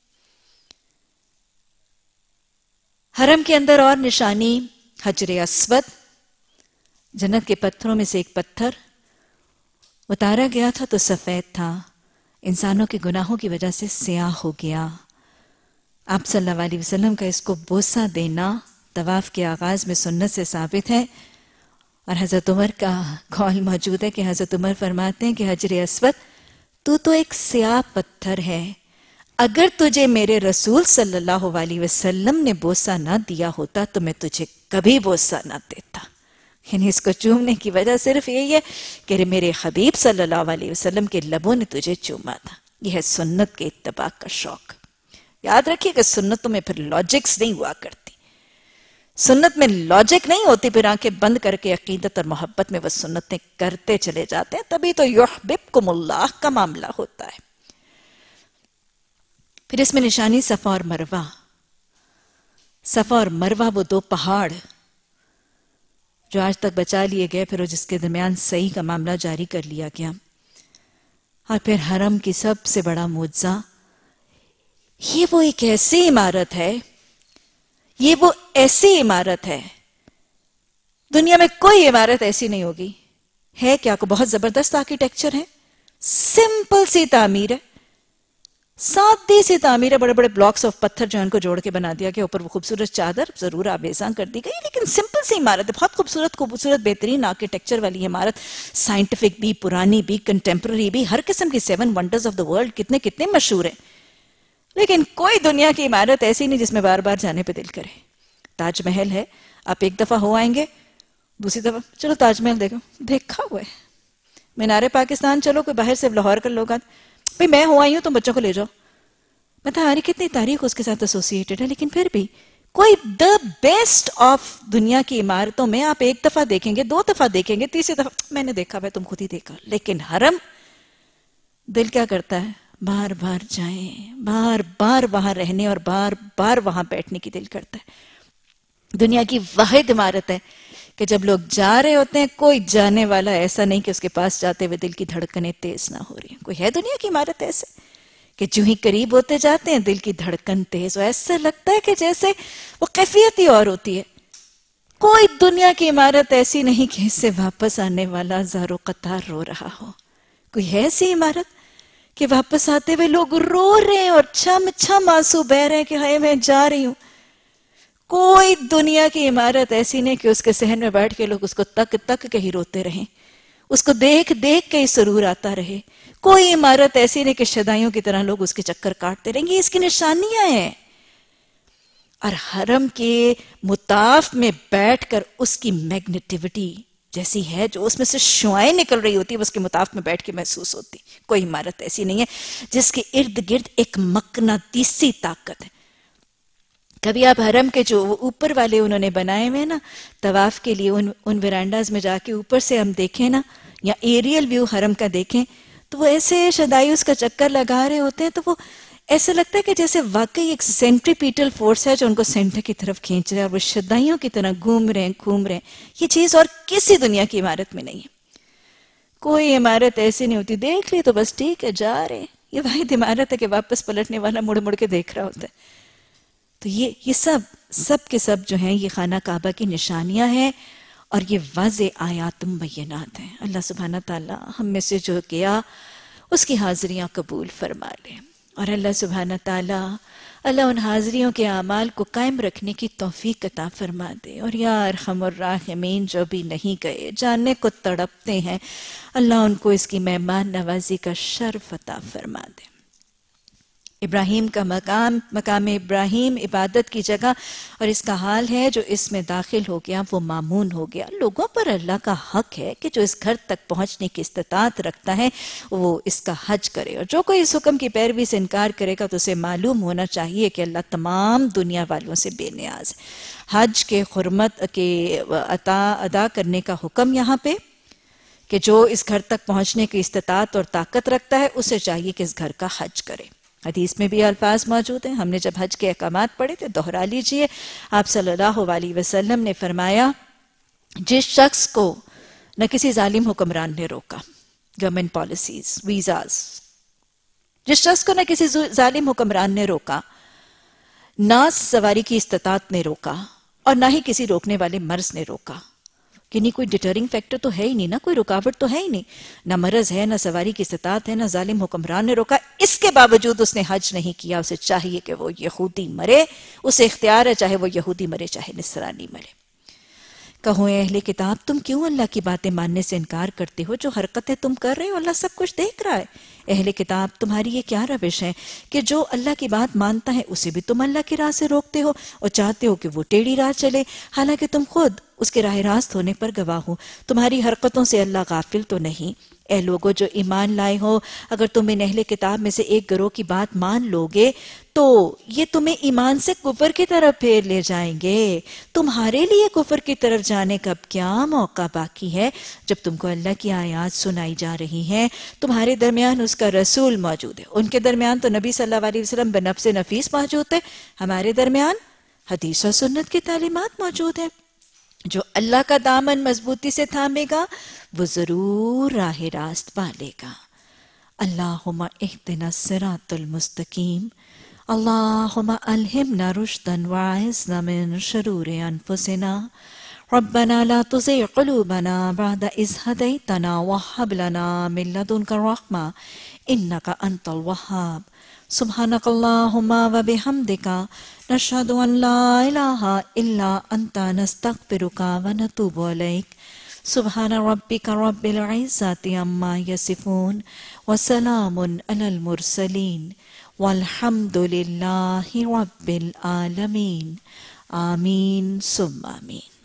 حرم کے اندر اور نشانی حجر اسود، جنت کے پتھروں میں سے ایک پتھر اتارا گیا تھا تو سفید تھا، انسانوں کے گناہوں کی وجہ سے سیاہ ہو گیا. آپ صلی اللہ علیہ وسلم کا اس کو بوسہ دینا طواف کے آغاز میں سنت سے ثابت ہے، اور حضرت عمر کا قول موجود ہے کہ حضرت عمر فرماتے ہیں کہ حجر اسود تو ایک سیاہ پتھر ہے، اگر تجھے میرے رسول صلی اللہ علیہ وسلم نے بوسہ نہ دیا ہوتا تو میں تجھے کبھی بوسہ نہ دیتا. یعنی اس کو چومنے کی وجہ صرف یہی ہے کہ میرے حبیب صلی اللہ علیہ وسلم کے لبوں نے تجھے چوما تھا. یہ ہے سنت کے اتباع کا شوق. یاد رکھیے کہ سنتوں میں پھر لاجکس نہیں ہوا کرتی. سنت میں لاجک نہیں ہوتی، پھر آنکھیں بند کر کے عقیدت اور محبت میں وہ سنتیں کرتے چلے جاتے ہیں. تبھی تو یحببکم اللہ کا معاملہ ہوتا ہے. پھر اس میں نشانی صفا اور مروہ. صفا اور مروہ وہ دو پہاڑ جو آج تک بچا لیے گئے، پھر جس کے درمیان صحیح کا معاملہ جاری کر لیا گیا. اور پھر حرم کی سب سے بڑا معجزہ، یہ وہ ایک ایسی عمارت ہے، یہ وہ ایسی عمارت ہے، دنیا میں کوئی عمارت ایسی نہیں ہوگی. ہے کیا کو بہت زبردست آرکیٹیکچر ہے، سمپل سی تعمیر ہے، سادی سی تعمیر ہے. بڑے بڑے بلاکس آف پتھر جو ان کو جوڑ کے بنا دیا گیا، اوپر وہ خوبصورت چادر ضرور آویزاں کر دی گئی، لیکن سمپل سی عمارت ہے، بہت خوبصورت بہترین آرکیٹیکچر والی عمارت. سائنٹیفک بھی، پرانی بھی، کنٹمپرری بھی، ہر قسم کی 7 ونڈرز آف دا ورلڈ کتنے مشہور ہیں. لیکن کوئی دنیا کی عمارت ایسی نہیں جس میں بار بار جانے پہ دل کرے. تاج محل ہے، آپ ایک دفعہ ہو آئیں گے، دوسری دفعہ چلو تاج محل دیکھا ہوا ہے. مینار پاکستان چلو، کوئی باہر سے لاہور کر لوگ آتے، بھئی میں ہو آئی ہوں تم بچوں کو لے جاؤ. مطلب ہماری کتنی تاریخ اس کے ساتھ ایسوسیٹڈ ہے، لیکن پھر بھی کوئی دا بیسٹ آف دنیا کی عمارتوں میں آپ ایک دفعہ دیکھیں گے، 2 دفعہ دیکھیں گے، تیسری دفعہ میں نے دیکھا ہے، تم خود ہی دیکھا. لیکن حرم دل کیا کرتا ہے؟ بار بار جائیں، بار بار وہاں رہنے اور بار بار وہاں بیٹھنے کی دل کرتا ہے. دنیا کی واحد عمارت ہے کہ جب لوگ جا رہے ہوتے ہیں کوئی جانے والا ایسا نہیں کہ اس کے پاس جاتے ہوئے دل کی دھڑکنیں تیز نہ ہو رہی ہیں. کوئی ہے دنیا کی عمارت ایسے کہ جو ہی قریب ہوتے جاتے ہیں دل کی دھڑکن تیز ہو، ایسا لگتا ہے کہ جیسے وہ کیفیت ہی اور ہوتی ہے. کوئی دنیا کی عمارت ایسی نہیں کہ اس سے واپس آنے والا زارو قطار رو رہا ہو. کوئی ہے ایسی عمارت کہ واپس آتے ہوئے لوگ رو رہے ہیں اور چھم آنسو بہ رہے ہیں کہ ہائے میں جا رہی ہوں. کوئی دنیا کی عمارت ایسی نہیں کہ اس کے صحن میں بیٹھ کے لوگ اس کو تک کے ہی روتے رہیں، اس کو دیکھ کے ہی سرور آتا رہے. کوئی عمارت ایسی نہیں کہ شدائیوں کی طرح لوگ اس کے چکر کاٹتے رہیں گے. اس کی نشانیاں ہیں. اور حرم کے مطاف میں بیٹھ کر اس کی میگنیٹیوٹی جیسی ہے، جو اس میں سے شعائیں نکل رہی ہوتی ہے، اس کے مطاف میں بیٹھ کے محسوس ہوتی. کوئی عمارت ایسی نہیں ہے جس کے ارد گرد ایک مقناطیسی طاقت ہے. کبھی آپ حرم کے جو اوپر والے انہوں نے بنائے ہوئے نا طواف کے لیے، ان ویرانڈاز میں جا کے اوپر سے ہم دیکھیں نا، یا ایریل ویو حرم کا دیکھیں، تو وہ ایسے شدائی اس کا چکر لگا رہے ہوتے ہیں، تو وہ ایسا لگتا ہے کہ جیسے واقعی ایک سینٹریپیٹل فورس ہے جو ان کو سینٹر کی طرف کھینچ رہے ہیں، اور وہ شدائیوں کی طرح گھوم رہے ہیں. یہ چیز اور کسی دنیا کی عمارت میں نہیں ہے. کوئی عمارت ایسی نہیں ہوتی دیکھ لی تو بس ٹھیک ہے جا رہے ہیں. یہ واحد عمارت ہے کہ واپس پلٹنے والا مڑ کے دیکھ رہا ہوتا ہے. تو یہ سب کے سب جو ہیں یہ خانہ کعبہ کی نشانیاں ہیں، اور یہ واضح آیات مبینات ہیں. اللہ سبحانہ تعالی ہم میں سے جو کیا اس کی حاضریاں قبول فرما لے، اور اللہ سبحانہ تعالی ان حاضریوں کے اعمال کو قائم رکھنے کی توفیق عطا فرما دے. اور یا ارحم الراحمین، جو بھی نہیں گئے جاننے کو تڑپتے ہیں، اللہ ان کو اس کی مہمان نوازی کا شرف عطا فرما دے. ابراہیم کا مقام ابراہیم عبادت کی جگہ، اور اس کا حال ہے جو اس میں داخل ہو گیا وہ مامون ہو گیا. لوگوں پر اللہ کا حق ہے کہ جو اس گھر تک پہنچنے کی استطاعت رکھتا ہے وہ اس کا حج کرے، اور جو کوئی اس حکم کی پیروی سے انکار کرے گا تو اسے معلوم ہونا چاہیے کہ اللہ تمام دنیا والوں سے بے نیاز ہے. حج کے حرمت کے ادا کرنے کا حکم یہاں پہ کہ جو اس گھر تک پہنچنے کی استطاعت اور طاقت رکھتا ہے اسے چاہیے کہ اس گھر کا حج کرے. حدیث میں بھی الفاظ موجود ہیں، ہم نے جب حج کے احکامات پڑھے تھے دوہرا لیجئے. آپ صلی اللہ علیہ وسلم نے فرمایا جس شخص کو نہ کسی ظالم حکمران نے روکا، گورنمنٹ پالیسیز، ویزاز، جس شخص کو نہ کسی ظالم حکمران نے روکا، نہ سواری کی استطاعت نے روکا، اور نہ ہی کسی روکنے والے مرض نے روکا، کہ نہیں کوئی ڈیٹرنگ فیکٹر تو ہے ہی نہیں نا، کوئی رکاوٹ تو ہے ہی نہیں، نہ مرض ہے، نہ سواری کی استطاعت ہے، نہ ظالم حکمران نے روکا، اس کے باوجود اس نے حج نہیں کیا، اسے چاہیے کہ وہ یہودی مرے، اسے اختیار ہے چاہے وہ یہودی مرے چاہے نصرانی مرے۔ کہو اے اہل کتاب تم کیوں اللہ کی باتیں ماننے سے انکار کرتے ہو؟ جو حرکتیں تم کر رہے ہو اللہ سب کچھ دیکھ رہا ہے۔ اہل کتاب تمہاری یہ کیا روش ہے کہ جو اللہ کی بات مانتا ہے اسے بھی تم اللہ کی راہ سے روکتے ہو اور چاہتے ہو کہ وہ ٹیڑھی راہ چلے، حالانکہ تم خود اس کے راہ راست ہونے پر گواہ ہو۔ تمہاری حرکتوں سے اللہ غافل تو نہیں؟ اے لوگو جو ایمان لائے ہو، اگر تم ان اہل کتاب میں سے ایک گروہ کی بات مان لوگے تو یہ تمہیں ایمان سے کفر کی طرف پھیر لے جائیں گے۔ تمہارے لیے کفر کی طرف جانے کا کیا موقع باقی ہے جب تم کو اللہ کی آیات سنائی جا رہی ہیں، تمہارے درمیان اس کا رسول موجود ہے۔ ان کے درمیان تو نبی صلی اللہ علیہ وسلم بنفس نفیس موجود ہے، ہمارے درمیان حدیث و سنت کی تعلیمات موجود ہیں۔ جو اللہ کا دامن مضبوطی سے تھامے گا وہ ضرور راہ راست پالے گا۔ اللہم اہدنا الصراط المستقیم، اللہم الہمنا رشدا وعزنا من شرور انفسنا، ربنا لا تزغ قلوبنا بعد اذ ہدیتنا وہب لنا من لدنک رحمہ انک انت الوہاب، سبحانک اللہم وبحمدک نشہد ان لا الہ الا انت نستغفرک ونتوب الیک، سبحان ربک رب العزت عما یصفون وسلام علی المرسلین والحمد للہ رب العالمین، آمین ثم آمین۔